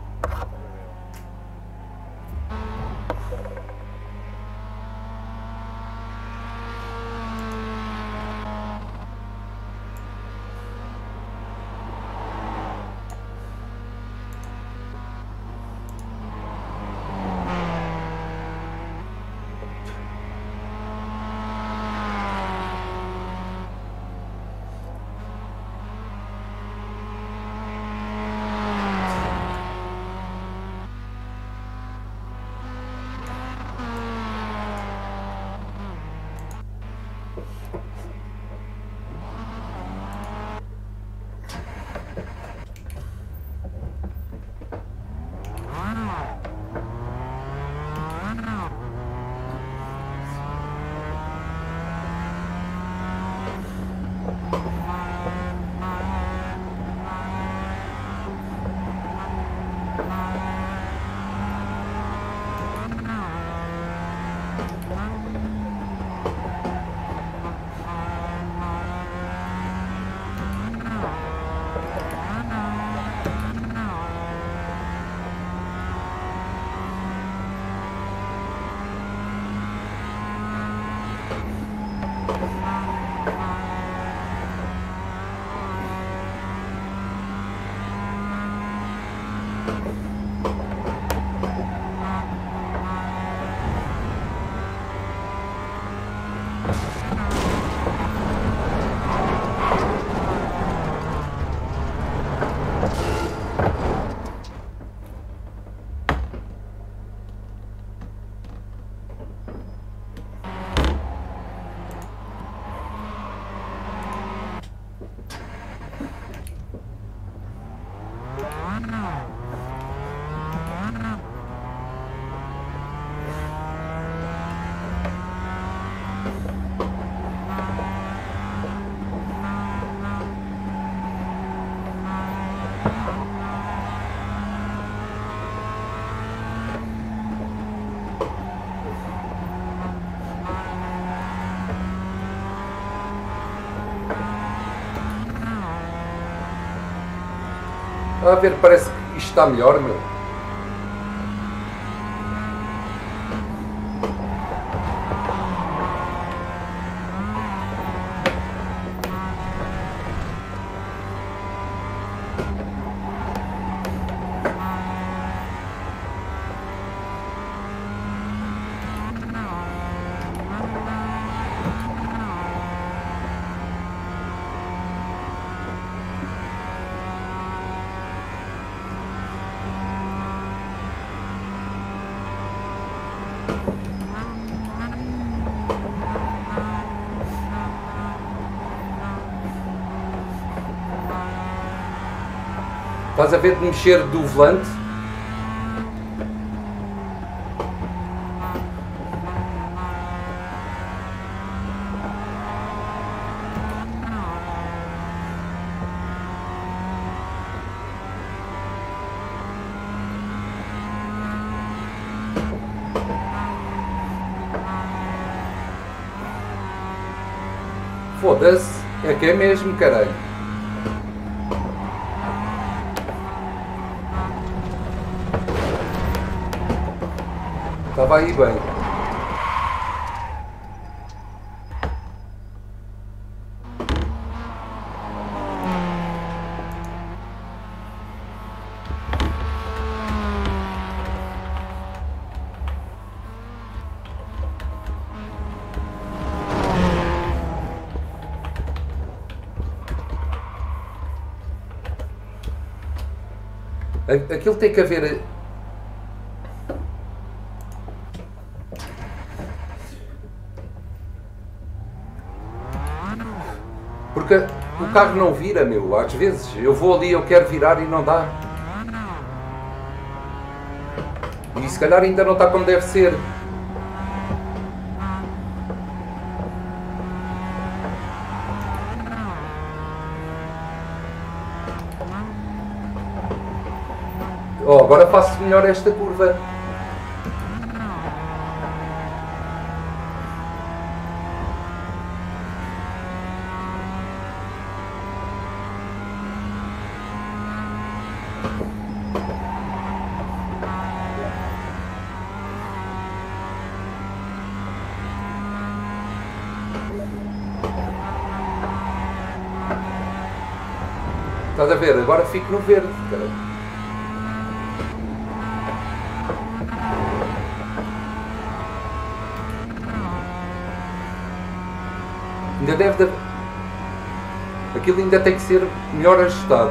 A ver, parece que isto está melhor, meu. Estás a ver de mexer do volante? Foda-se. É que é mesmo, caralho. Estava aí bem. Aquilo tem que haver... Porque o carro não vira, meu. Às vezes eu vou ali, eu quero virar e não dá. E se calhar ainda não está como deve ser. Oh, agora faço melhor esta curva. Estás a ver? Agora fico no verde, cara. Ainda deve de... Aquilo ainda tem que ser melhor ajustado.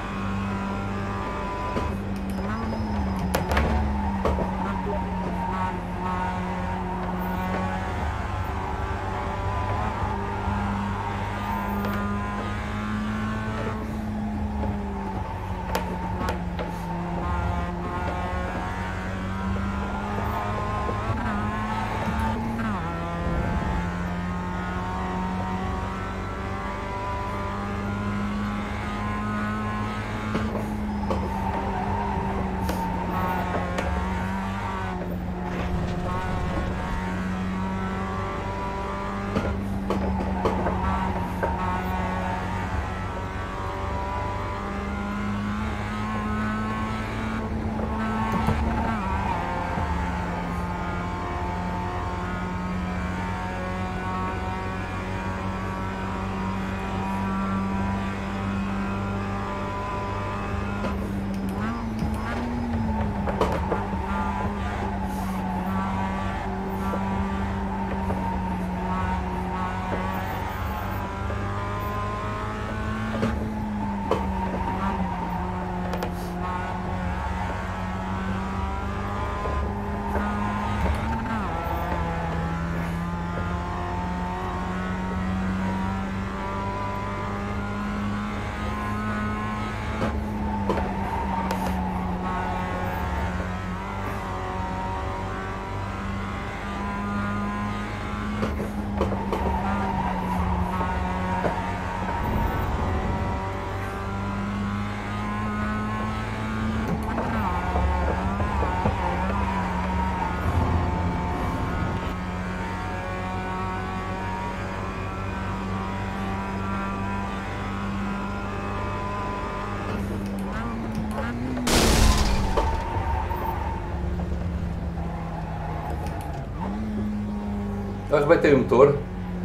Arrebentei o motor.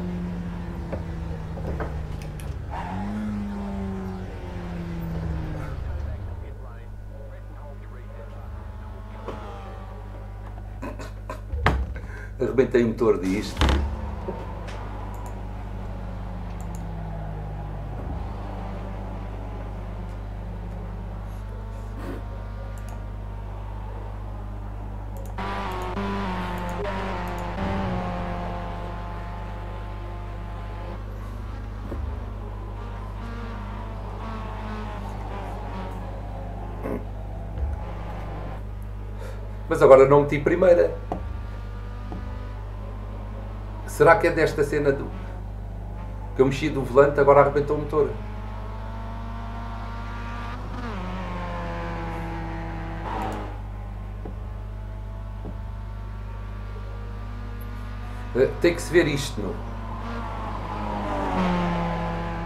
Arrebentei o motor disto. Mas agora não meti primeira. Será que é desta cena do... que eu mexi do volante, agora arrebentou o motor? Tem que se ver isto, não?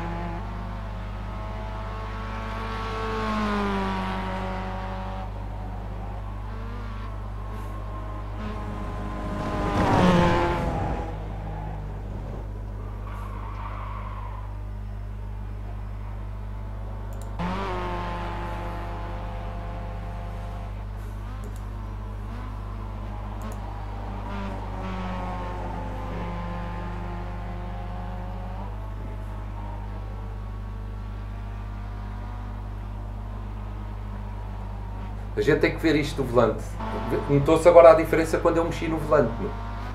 A gente tem que ver isto do volante. Notou-se agora a diferença quando eu mexi no volante. Meu.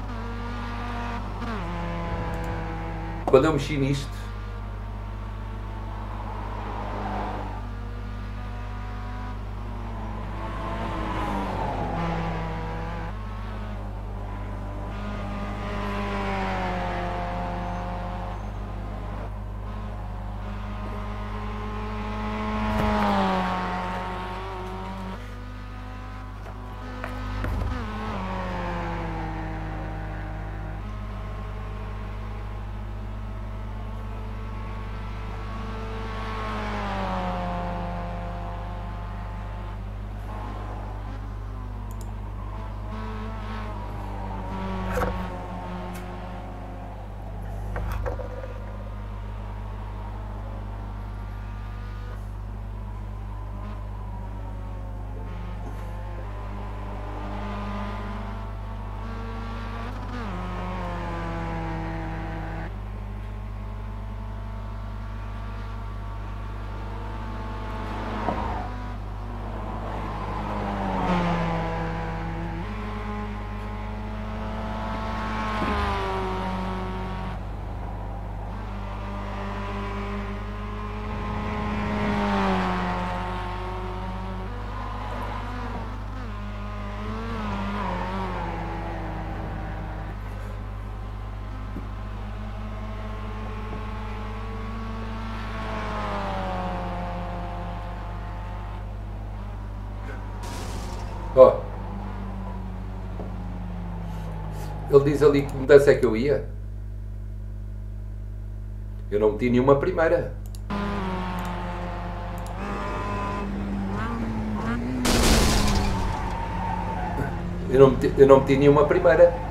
Quando eu mexi nisto. Ó, ele diz ali que mudança é que eu ia. Eu não meti nenhuma primeira. Eu não meti, eu não meti nenhuma primeira.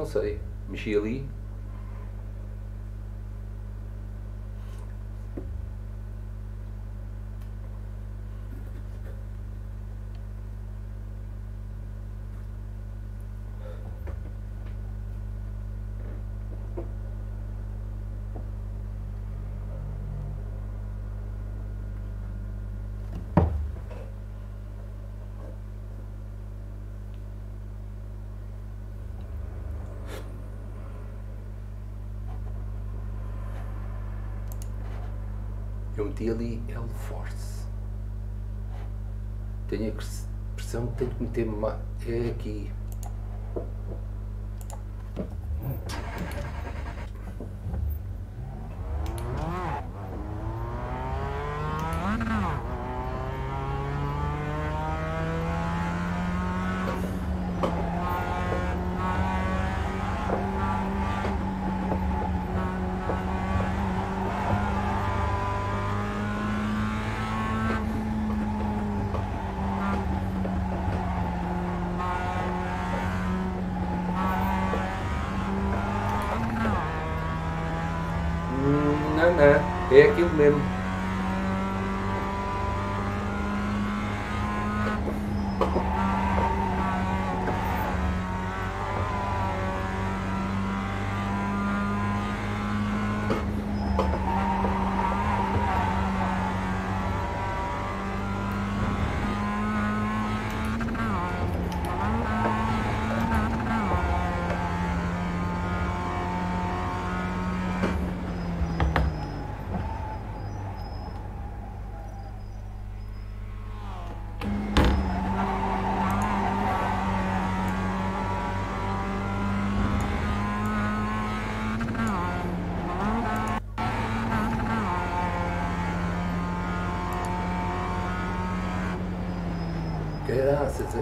não sei. Mexi ali. Eu meti ali L-Force. Tenho a impressão que tenho que meter mais. É aqui. Não, não, é aquilo mesmo. Graças a...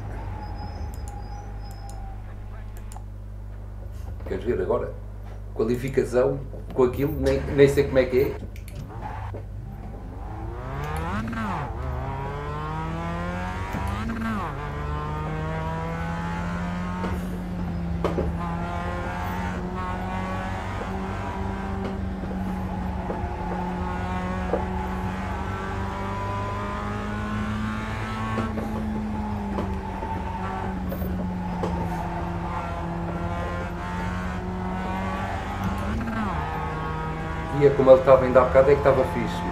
Queres ver agora? Qualificação com aquilo, nem, nem sei como é que é. E é como ele estava ainda há bocado, é que estava fixe.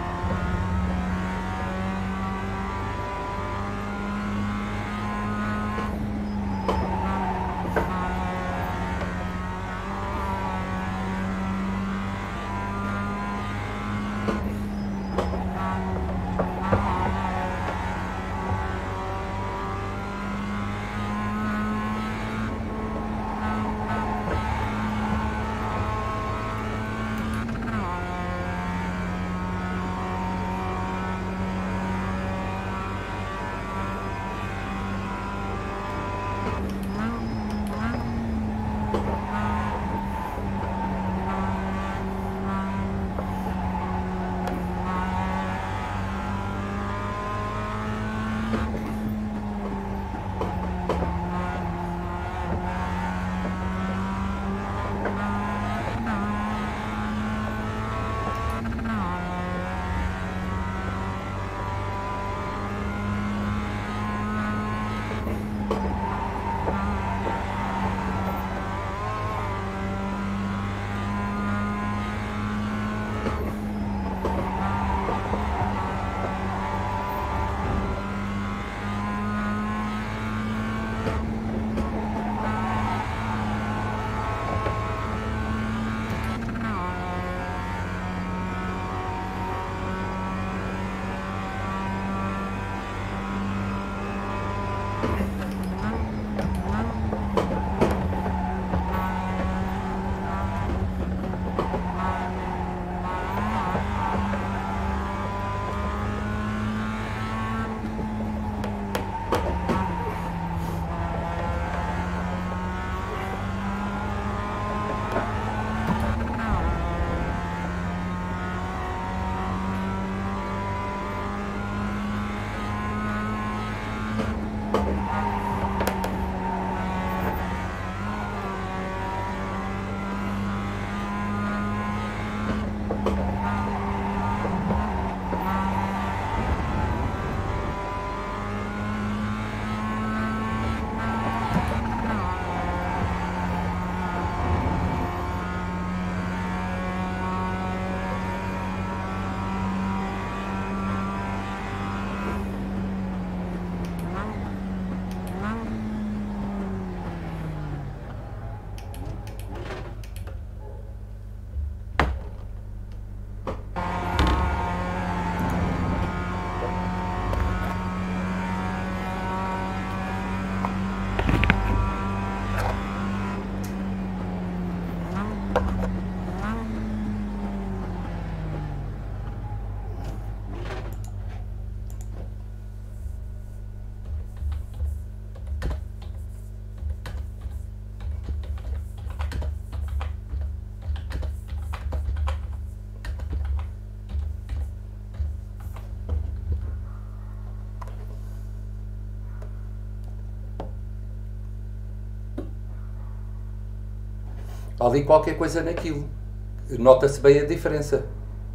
Há ali qualquer coisa naquilo. Nota-se bem a diferença.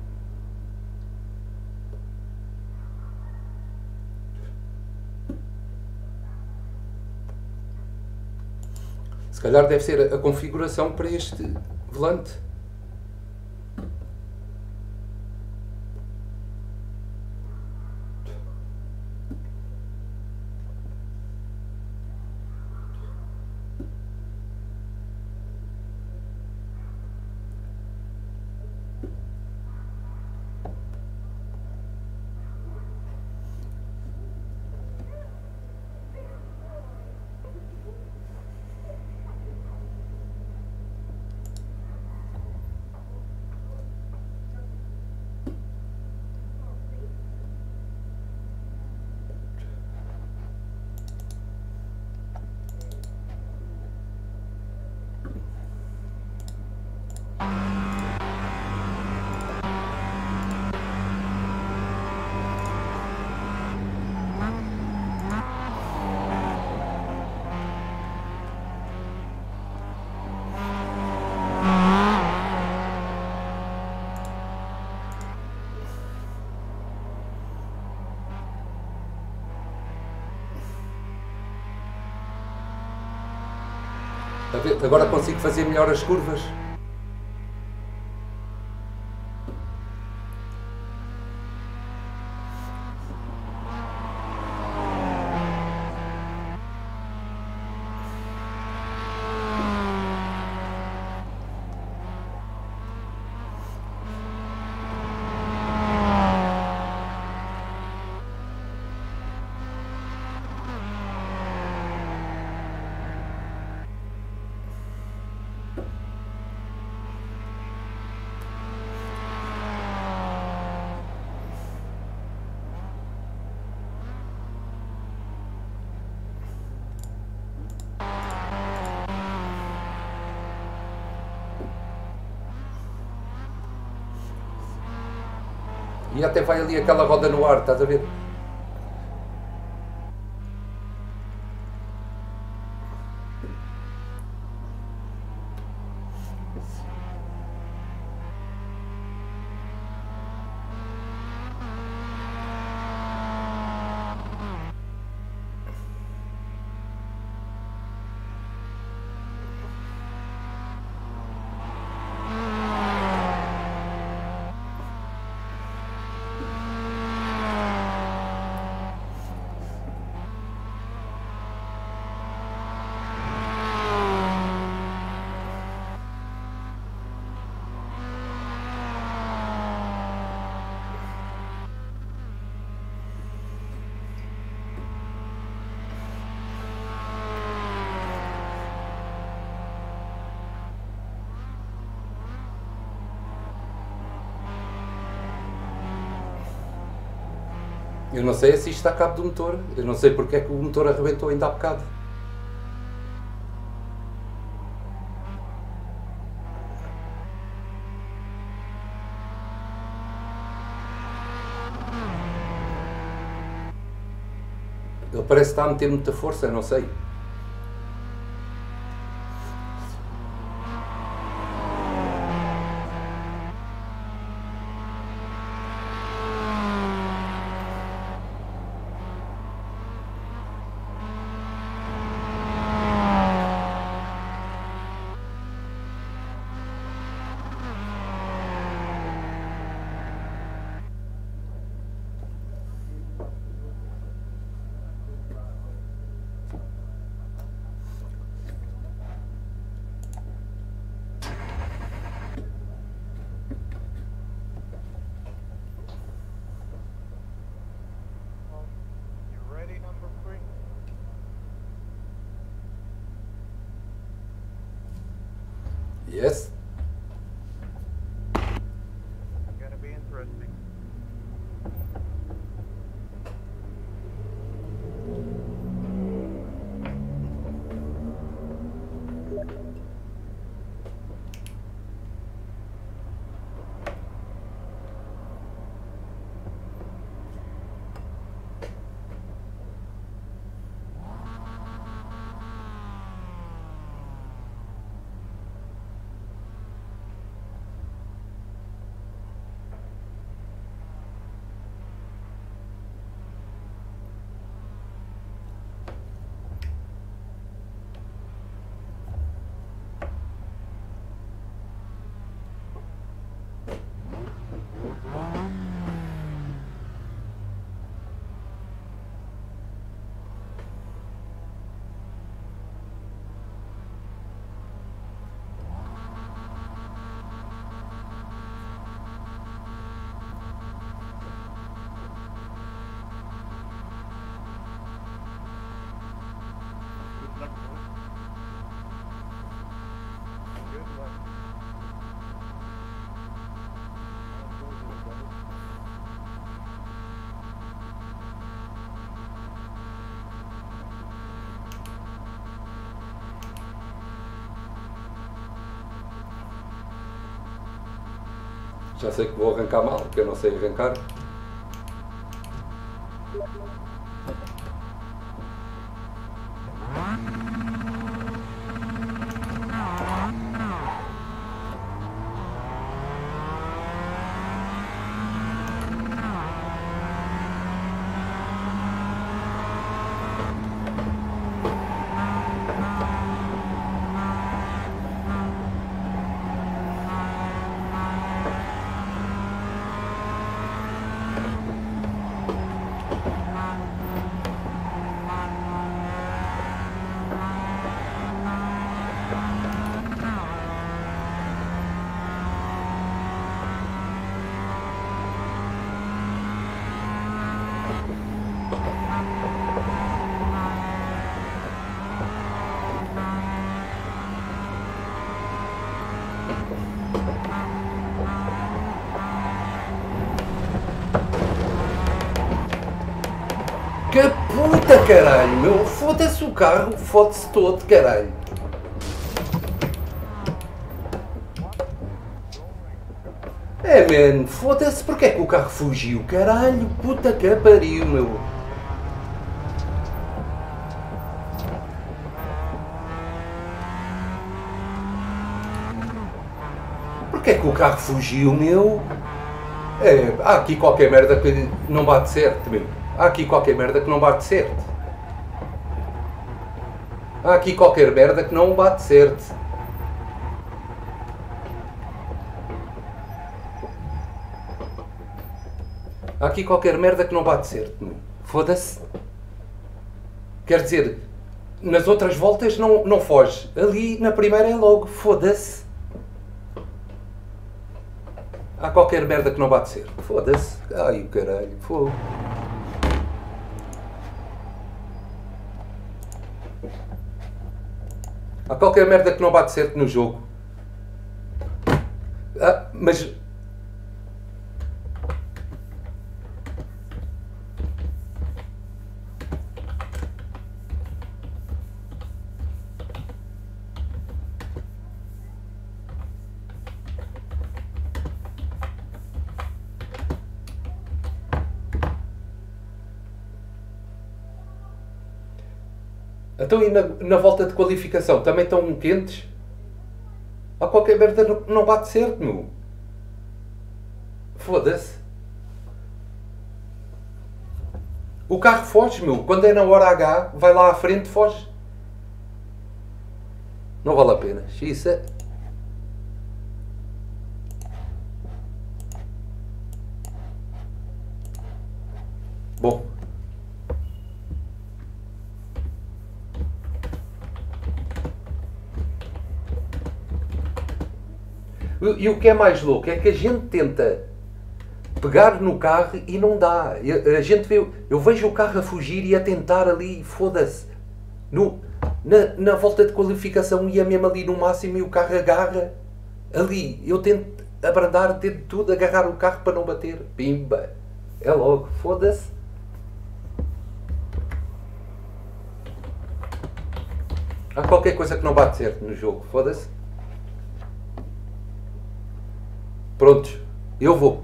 Se calhar deve ser a configuração para este volante. Agora consigo fazer melhor as curvas. E até vai ali aquela roda no ar, estás a ver? Eu não sei se isto está a cabo do motor. Eu não sei porque é que o motor arrebentou ainda há bocado. Ele parece que está a meter muita força, eu não sei. Yes. Já sei que vou arrancar mal, porque eu não sei arrancar. Que puta, caralho, meu. Foda-se o carro, fode-se todo, caralho. É, man, foda-se, porque é que o carro fugiu, caralho, puta que pariu, meu. Porque é que o carro fugiu, meu? É, há aqui qualquer merda que não bate certo, meu. Há aqui qualquer merda que não bate certo. Há aqui qualquer merda que não bate certo. Há aqui qualquer merda que não bate certo, meu. Foda-se. Quer dizer, nas outras voltas não, não foge. Ali na primeira é logo. Foda-se. Há qualquer merda que não bate certo. Foda-se. Ai, o caralho. Fogo. Há qualquer merda que não bate certo no jogo. Ah, mas... Então e na, na volta de qualificação também estão quentes? Há qualquer merda não, não bate certo, meu. Foda-se. O carro foge, meu. Quando é na hora H, vai lá à frente, foge. Não vale a pena. Isso é... Bom. E o que é mais louco é que a gente tenta pegar no carro e não dá. A gente vê, eu vejo o carro a fugir e a tentar ali, foda-se. No, na, na volta de qualificação ia mesmo ali no máximo e o carro agarra ali. Eu tento abrandar, tento tudo, agarrar o carro para não bater. Pimba. É logo, foda-se. Há qualquer coisa que não bate certo no jogo, foda-se. Prontos, eu vou.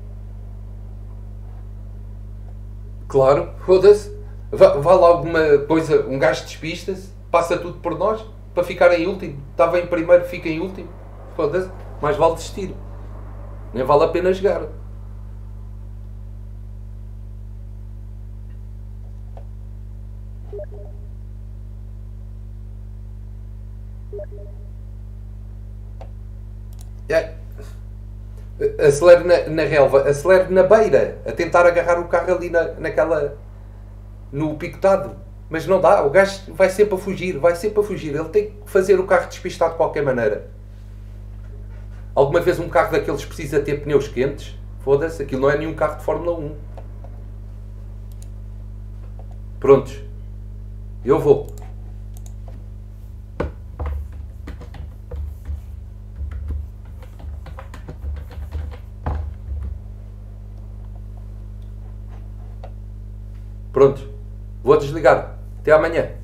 Claro, foda-se. Vá, vá lá alguma coisa, um gajo despista-se, passa tudo por nós, para ficar em último. Estava em primeiro, fica em último. Foda-se, mais vale desistir. Nem vale a pena jogar. É. Acelere na, na relva, acelere na beira, a tentar agarrar o carro ali na, naquela, no picotado, mas não dá, o gajo vai sempre a fugir, vai sempre a fugir, ele tem que fazer o carro despistar de qualquer maneira. Alguma vez um carro daqueles precisa ter pneus quentes? Foda-se, aquilo não é nenhum carro de Fórmula um. Prontos, eu vou. Pronto, vou desligar. Até amanhã.